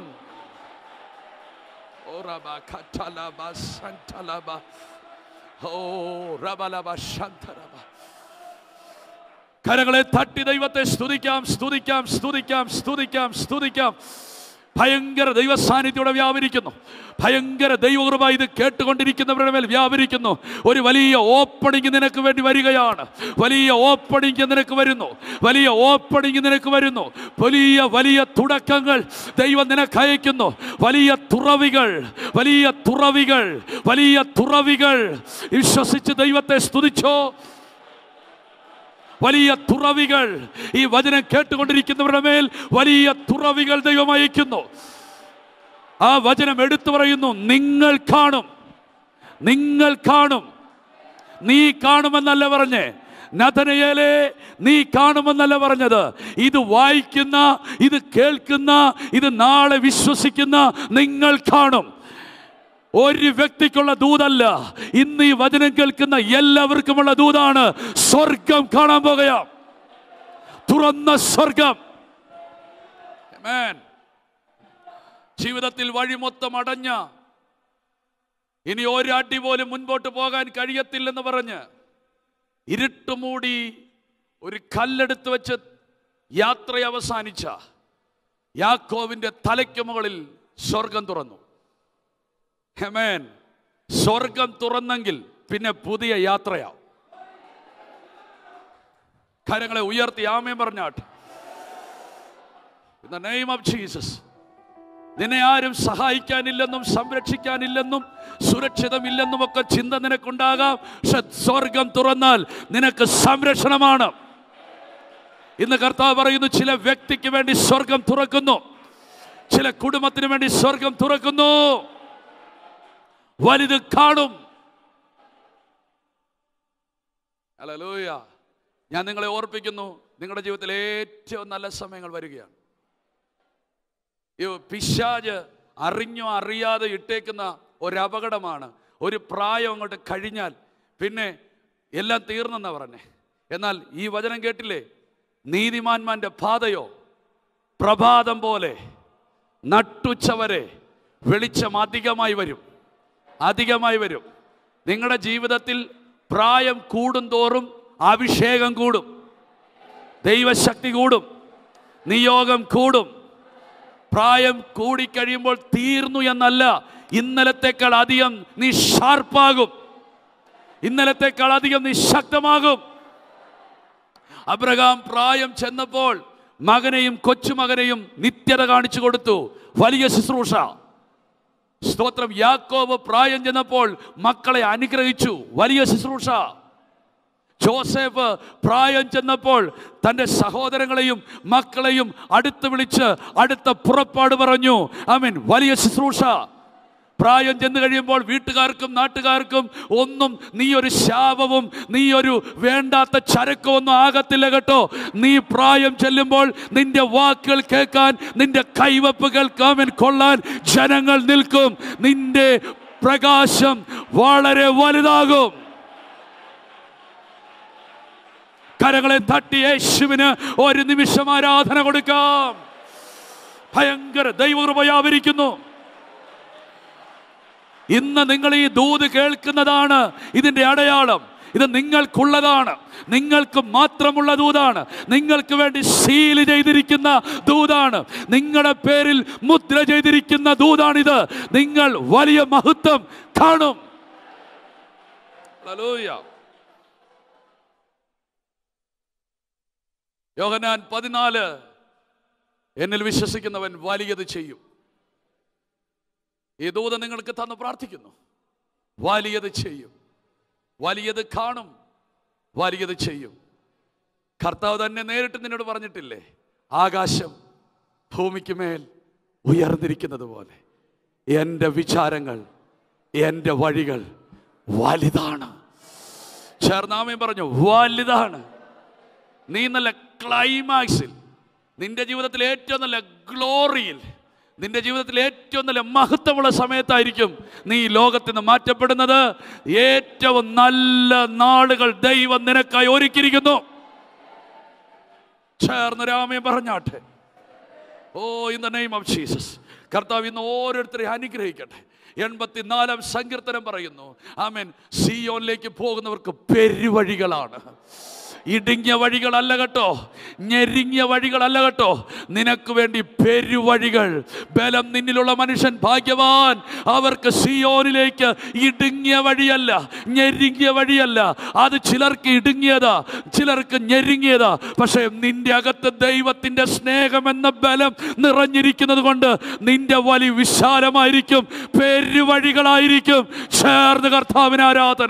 കരങ്ങളെ തട്ടി ദൈവത്തെ സ്തുതിക്കാം, സ്തുതിക്കാം, സ്തുതിക്കാം, സ്തുതിക്കാം, സ്തുതിക്കാം. ഭയങ്കര ദൈവസാന്നിധ്യത്തോടെ വ്യാപരിക്കുന്നു. ഭയങ്കര ദൈവകൃപ ഇത് കേട്ടുകൊണ്ടിരിക്കുന്നവരുടെ മേൽ വ്യാപരിക്കുന്നു. ഒരു വലിയ ഓപ്പണിംഗ് നിനക്ക് വേണ്ടി വരികയാണ്. വലിയ ഓപ്പണിംഗ് നിനക്ക് വരുന്നു. വലിയ ഓപ്പണിംഗ് നിനക്ക് വരുന്നു. വലിയ വലിയ തുടക്കങ്ങൾ ദൈവം നിനക്ക് അയക്കുന്നു. വലിയ തുറവികൾ, വലിയ തുറവികൾ, വലിയ തുറവികൾ. വിശ്വസിച്ച് ദൈവത്തെ സ്തുതിച്ചോ. വലിയ തുറവികൾ ഈ വചനം കേട്ടുകൊണ്ടിരിക്കുന്നവരുടെ മേൽ വലിയ തുറവികൾ ദൈവം അയക്കുന്നു. ആ വചനം എടുത്തു പറയുന്നു, നിങ്ങൾ കാണും, നിങ്ങൾ കാണും. നീ കാണുമെന്നല്ല പറഞ്ഞേ, നഥനയേലേ നീ കാണുമെന്നല്ല പറഞ്ഞത്. ഇത് വായിക്കുന്ന, ഇത് കേൾക്കുന്ന, ഇത് നാളെ വിശ്വസിക്കുന്ന നിങ്ങൾ കാണും. ഒരു വ്യക്തിക്കുള്ള ദൂതല്ല, ഇന്ന് ഈ വചനം കേൾക്കുന്ന എല്ലാവർക്കുമുള്ള ദൂതാണ്. സ്വർഗം കാണാൻ പോകുകയാണ്. തുറന്ന സ്വർഗം. ആമേൻ. ജീവിതത്തിൽ വഴി മൊത്തം അടഞ്ഞ, ഇനി ഒരടി പോലും മുൻപോട്ട് പോകാൻ കഴിയത്തില്ലെന്ന് പറഞ്ഞ് ഇരുട്ടുമൂടി ഒരു കല്ലെടുത്ത് വെച്ച് യാത്ര അവസാനിച്ച യാക്കോവിന്റെ തലയ്ക്ക് മുകളിൽ സ്വർഗം തുറന്നു. ആമേൻ. സ്വർഗം തുറന്നെങ്കിൽ പിന്നെ പുതിയ യാത്രയാവും. കരങ്ങളെ ഉയർത്തി ആമേൻ പറഞ്ഞാട്ടെ. In the name of Jesus. നിന്നെ ആരും സഹായിക്കാനില്ലെന്നും സംരക്ഷിക്കാനില്ലെന്നും സുരക്ഷിതമില്ലെന്നും ഒക്കെ ചിന്ത നിനക്കുണ്ടാകാം. പക്ഷെ സ്വർഗം തുറന്നാൽ നിനക്ക് സംരക്ഷണമാണ്. ഇന്ന് കർത്താവ് പറയുന്നു, ചില വ്യക്തിക്ക് വേണ്ടി സ്വർഗം തുറക്കുന്നു, ചില കുടുംബത്തിന് വേണ്ടി സ്വർഗം തുറക്കുന്നു. വലുത് കാണും. ഹല്ലേലൂയ. ഞാൻ നിങ്ങളെ ഓർപ്പിക്കുന്നു, നിങ്ങളുടെ ജീവിതത്തിൽ ഏറ്റവും നല്ല സമയങ്ങൾ വരികയാണ്. ഈ പിശാച് അറിഞ്ഞോ അറിയാതെ ഇട്ടേക്കുന്ന ഒരപകടമാണ്. ഒരു പ്രായം അങ്ങോട്ട് കഴിഞ്ഞാൽ പിന്നെ എല്ലാം തീർന്നെന്നാ പറഞ്ഞേ. എന്നാൽ ഈ വചനം കേട്ടില്ലേ, നീതിമാന്മാന്റെ പാതയോ പ്രഭാതം പോലെ നട്ടുച്ചവരെ വെളിച്ചം അധികമായി വരും, അധികമായി വരും. നിങ്ങളുടെ ജീവിതത്തിൽ പ്രായം കൂടുന്തോറും അഭിഷേകം കൂടും, ദൈവശക്തി കൂടും, നിയോഗം കൂടും. പ്രായം കൂടിക്കഴിയുമ്പോൾ തീർന്നു എന്നല്ല, ഇന്നലത്തേക്കാൾ അധികം നീ ഷാർപ്പാകും, ഇന്നലത്തേക്കാൾ അധികം നീ ശക്തമാകും. അബ്രഹാം പ്രായം ചെന്നപ്പോൾ മകനെയും കൊച്ചുമകനെയും നിത്യത കാണിച്ചു കൊടുത്തു, വലിയ ശുശ്രൂഷ. സ്തോത്രം. യാക്കോബ് പ്രായം ചെന്നപ്പോൾ മക്കളെ അനുഗ്രഹിച്ചു, വലിയ ശുശ്രൂഷ. ജോസഫ് പ്രായം ചെന്നപ്പോൾ തൻ്റെ സഹോദരങ്ങളെയും മക്കളെയും അടുത്ത് വിളിച്ച് അടുത്ത പുറപ്പാട് പറഞ്ഞു. ആമേൻ, വലിയ ശുശ്രൂഷ. പ്രായം ചെന്ന് കഴിയുമ്പോൾ വീട്ടുകാർക്കും നാട്ടുകാർക്കും ഒന്നും നീ ഒരു ശാപവും നീ ഒരു വേണ്ടാത്ത ചരക്കൊന്നും ആകത്തില്ല കേട്ടോ. നീ പ്രായം ചെല്ലുമ്പോൾ നിന്റെ വാക്കുകൾ കേൾക്കാൻ, നിന്റെ കൈവപ്പ് കേൾക്കാൻ കൊള്ളാൻ ജനങ്ങൾ നിൽക്കും. നിന്റെ പ്രകാശം വളരെ വലുതാകും. കരങ്ങളെ തട്ടി യേശുവിന് ഒരു നിമിഷം ആരാധന കൊടുക്കാം. ഭയങ്കര ദൈവകൃപ വ്യാപരിക്കുന്നു. ഇന്ന് നിങ്ങൾ ഈ ദൂത് കേൾക്കുന്നതാണ് ഇതിൻ്റെ അടയാളം. ഇത് നിങ്ങൾക്കുള്ളതാണ്, നിങ്ങൾക്ക് മാത്രമുള്ള ദൂതാണ്, നിങ്ങൾക്ക് വേണ്ടി സീൽ ചെയ്തിരിക്കുന്ന ദൂതാണ്, നിങ്ങളുടെ പേരിൽ മുദ്ര ചെയ്തിരിക്കുന്ന ദൂതാണിത്. നിങ്ങൾ വലിയ മഹത്വം കാണും. ഹല്ലേലൂയ. യോഹന്നാൻ 14, എന്നിൽ വിശ്വസിക്കുന്നവൻ വലിയത് ചെയ്യും. ഈ ദൂത് നിങ്ങൾക്ക് തന്ന് പ്രാർത്ഥിക്കുന്നു. വലിയത് ചെയ്യും, വലിയത് കാണും, വലിയത് ചെയ്യും. കർത്താവ് തന്നെ നേരിട്ട് നിന്നോട് പറഞ്ഞിട്ടില്ലേ, ആകാശം ഭൂമിക്ക് മേൽ ഉയർന്നിരിക്കുന്നത് പോലെ എൻ്റെ വിചാരങ്ങൾ, എൻ്റെ വഴികൾ വലുതാണ്. ചേർന്നാമേൻ പറഞ്ഞു, വലുതാണ്. നീ നല്ല ക്ലൈമാക്സിൽ, നിന്റെ ജീവിതത്തിൽ ഏറ്റവും നല്ല ഗ്ലോറിയിൽ, നിന്റെ ജീവിതത്തിൽ ഏറ്റവും നല്ല മഹത്വമുള്ള സമയത്തായിരിക്കും നീ ലോകത്തിൽ നിന്ന് മാറ്റപ്പെടുന്നത്. ഏറ്റവും നല്ല നാളുകൾ ദൈവം നിനക്കായി ഒരുക്കിയിരിക്കുന്നു. ചേർന്ന് രാമേ പറഞ്ഞാട്ടെ. Oh, in the name of Jesus. കർത്താവ് ഇന്ന് ഓരോരുത്തരെയും അനുഗ്രഹിക്കട്ടെ. 84-ാം സങ്കീർത്തനം പറയുന്നു, ആമേൻ, സിയോനിലേക്ക് പോകുന്നവർക്ക് പെരുവഴികളാണ്. ഇടുങ്ങിയ വഴികളല്ല കേട്ടോ, ഞെരുങ്ങിയ വഴികളല്ല കേട്ടോ, നിനക്ക് വേണ്ടി പെരുവഴികൾ. ബലം നിന്നിലുള്ള മനുഷ്യൻ ഭാഗ്യവാൻ. അവർക്ക് സിയോനിലേക്ക് ഇടുങ്ങിയ വഴിയല്ല, ഞെരുങ്ങിയ വഴിയല്ല. അത് ചിലർക്ക് ഇടുങ്ങിയതാ, ചിലർക്ക് ഞെരുങ്ങിയതാ. പക്ഷേ നിന്റെ അകത്ത് ദൈവത്തിൻ്റെ സ്നേഹമെന്ന ബലം നിറഞ്ഞിരിക്കുന്നത് കൊണ്ട് നിന്റെ വലി വിശാലമായിരിക്കും, പെരുവഴികളായിരിക്കും. ചേർന്ന് കർത്താവിന് ആരാധന.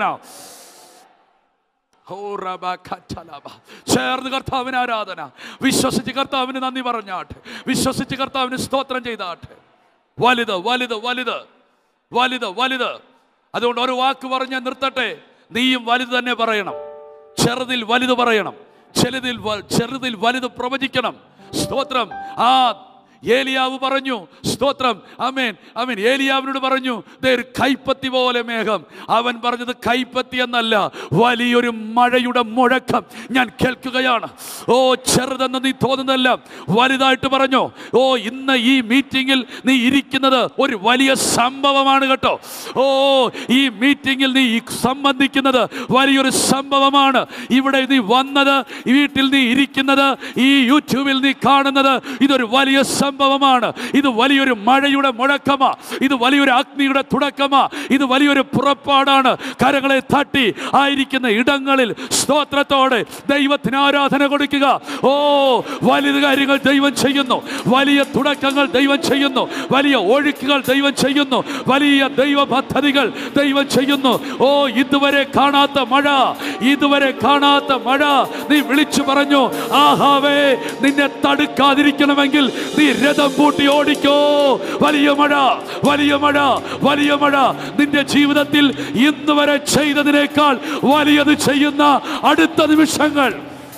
ചേർന്ന് കർത്താവിന് ആരാധന. വിശ്വസിച്ച് കർത്താവിന് നന്ദി പറഞ്ഞാട്ടെ, വിശ്വസിച്ച് കർത്താവിന് സ്തോത്രം ചെയ്താട്ടെ. വലുത് വലുത് വലുത് വലുത് വലുത്. അതുകൊണ്ട് ഒരു വാക്ക് പറഞ്ഞ് നിർത്തട്ടെ. നീയും വലുത് തന്നെ പറയണം, ചെറുതിൽ വലുത് പറയണം, ചെറുതിൽ വലുത് പ്രവചിക്കണം. സ്തോത്രം. ആ ഏലിയാവ് പറഞ്ഞു, സ്തോത്രം, ആമേൻ ആമേൻ. ഏലിയാവിനോട് പറഞ്ഞു, ഒരു കൈപ്പത്തി പോലെ മേഘം. അവൻ പറഞ്ഞത് കൈപ്പത്തി എന്നല്ല, വലിയൊരു മഴയുടെ മുഴക്കം ഞാൻ കേൾക്കുകയാണ്. ഓ, ചെറുതെന്ന് നീ തോന്നുന്നതല്ല, വലുതായിട്ട് പറഞ്ഞു. ഓ, ഇന്ന് ഈ മീറ്റിങ്ങിൽ നീ ഇരിക്കുന്നത് ഒരു വലിയ സംഭവമാണ് കേട്ടോ. ഓ, ഈ മീറ്റിങ്ങിൽ നീ സംബന്ധിക്കുന്നത് വലിയൊരു സംഭവമാണ്. ഇവിടെ നീ വന്നത്, വീട്ടിൽ നീ ഇരിക്കുന്നത്, ഈ യൂട്യൂബിൽ നീ കാണുന്നത്, ഇതൊരു വലിയ സംഭവമാണ്. ഇത് വലിയൊരു മഴയുടെ മുഴക്കമാ, ഇത് വലിയൊരു അഗ്നിയുടെ തുടക്കമാ, ഇത് വലിയൊരു പുറപ്പാടാണ്. കരങ്ങളെ തട്ടി ആയിരിക്കുന്ന ഇടങ്ങളിൽ സ്തോത്രത്തോടെ ദൈവത്തിന് ആരാധന കൊടുക്കുക. ഓ, വലിയ കാര്യങ്ങൾ ദൈവം ചെയ്യുന്നു, വലിയ തുടക്കങ്ങൾ ദൈവം ചെയ്യുന്നു, വലിയ ഒഴുക്കുകൾ ദൈവം ചെയ്യുന്നു, വലിയ ദൈവ പദ്ധതികൾ ദൈവം ചെയ്യുന്നു. ഓ, ഇതുവരെ കാണാത്ത മഴ, ഇതുവരെ കാണാത്ത മഴ. നീ വിളിച്ചു പറഞ്ഞു, ആഹാവേ, നിന്നെ തടുക്കാതിരിക്കണമെങ്കിൽ നീ രഥം പൂട്ടി ഓടിക്കോ. വലിയ മഴ, വലിയ മഴ, വലിയ മഴ. നിന്റെ ജീവിതത്തിൽ ഇന്ന് വരെ ചെയ്തതിനേക്കാൾ വലിയത് ചെയ്യുന്ന അടുത്ത നിമിഷങ്ങൾ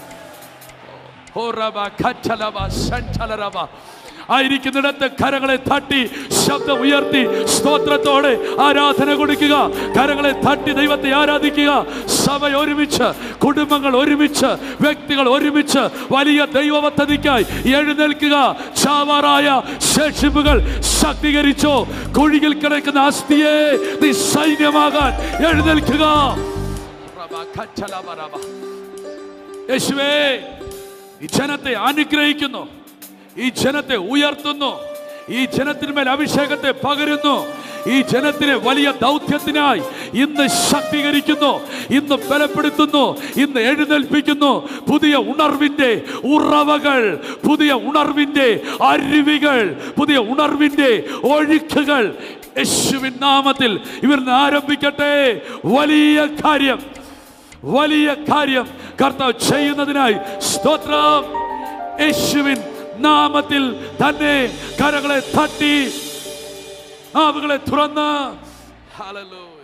ആയിരിക്കുന്നിടത്ത് കരങ്ങളെ തട്ടി ശബ്ദം ഉയർത്തി സ്തോത്രത്തോടെ ആരാധന കൊടുക്കുക. കരങ്ങളെ തട്ടി ദൈവത്തെ ആരാധിക്കുക. സഭ ഒരുമിച്ച്, കുടുംബങ്ങൾ ഒരുമിച്ച്, വ്യക്തികൾ ഒരുമിച്ച് വലിയ ദൈവ പദ്ധതിക്കായി എഴുന്നേൽക്കുക. ചാവാറായ ശേഷിപ്പുകൾ ശക്തീകരിച്ചോ. കുഴിയിൽ കിടക്കുന്ന അസ്ഥിയെ നീ സൈന്യമാകാൻ എഴുന്നേൽക്കുക. യേശുവേ, ഈ ജനത്തെ അനുഗ്രഹിക്കുന്നു, ഈ ജനത്തെ ഉയർത്തുന്നു, ഈ ജനത്തിന്മേൽ അഭിഷേകത്തെ പകരുന്നു. ഈ ജനത്തിനെ വലിയ ദൗത്യത്തിനായി ഇന്ന് ശക്തീകരിക്കുന്നു, ഇന്ന് ബലപ്പെടുത്തുന്നു, ഇന്ന് എഴുന്നേൽപ്പിക്കുന്നു. പുതിയ ഉണർവിന്റെ ഉറവകൾ, പുതിയ ഉണർവിന്റെ അരുവികൾ, പുതിയ ഉണർവിന്റെ ഒഴുക്കുകൾ യേശുവിൻ നാമത്തിൽ ഇവരിന്ന് ആരംഭിക്കട്ടെ. വലിയ കാര്യം, വലിയ കാര്യം കർത്താവ് ചെയ്യുന്നതിനായി സ്തോത്രം. യേശുവിൻ നാമത്തിൽ തന്നെ കരങ്ങളെ തട്ടി നാവുകളെ തുറന്ന് ഹല്ലേലൂയ.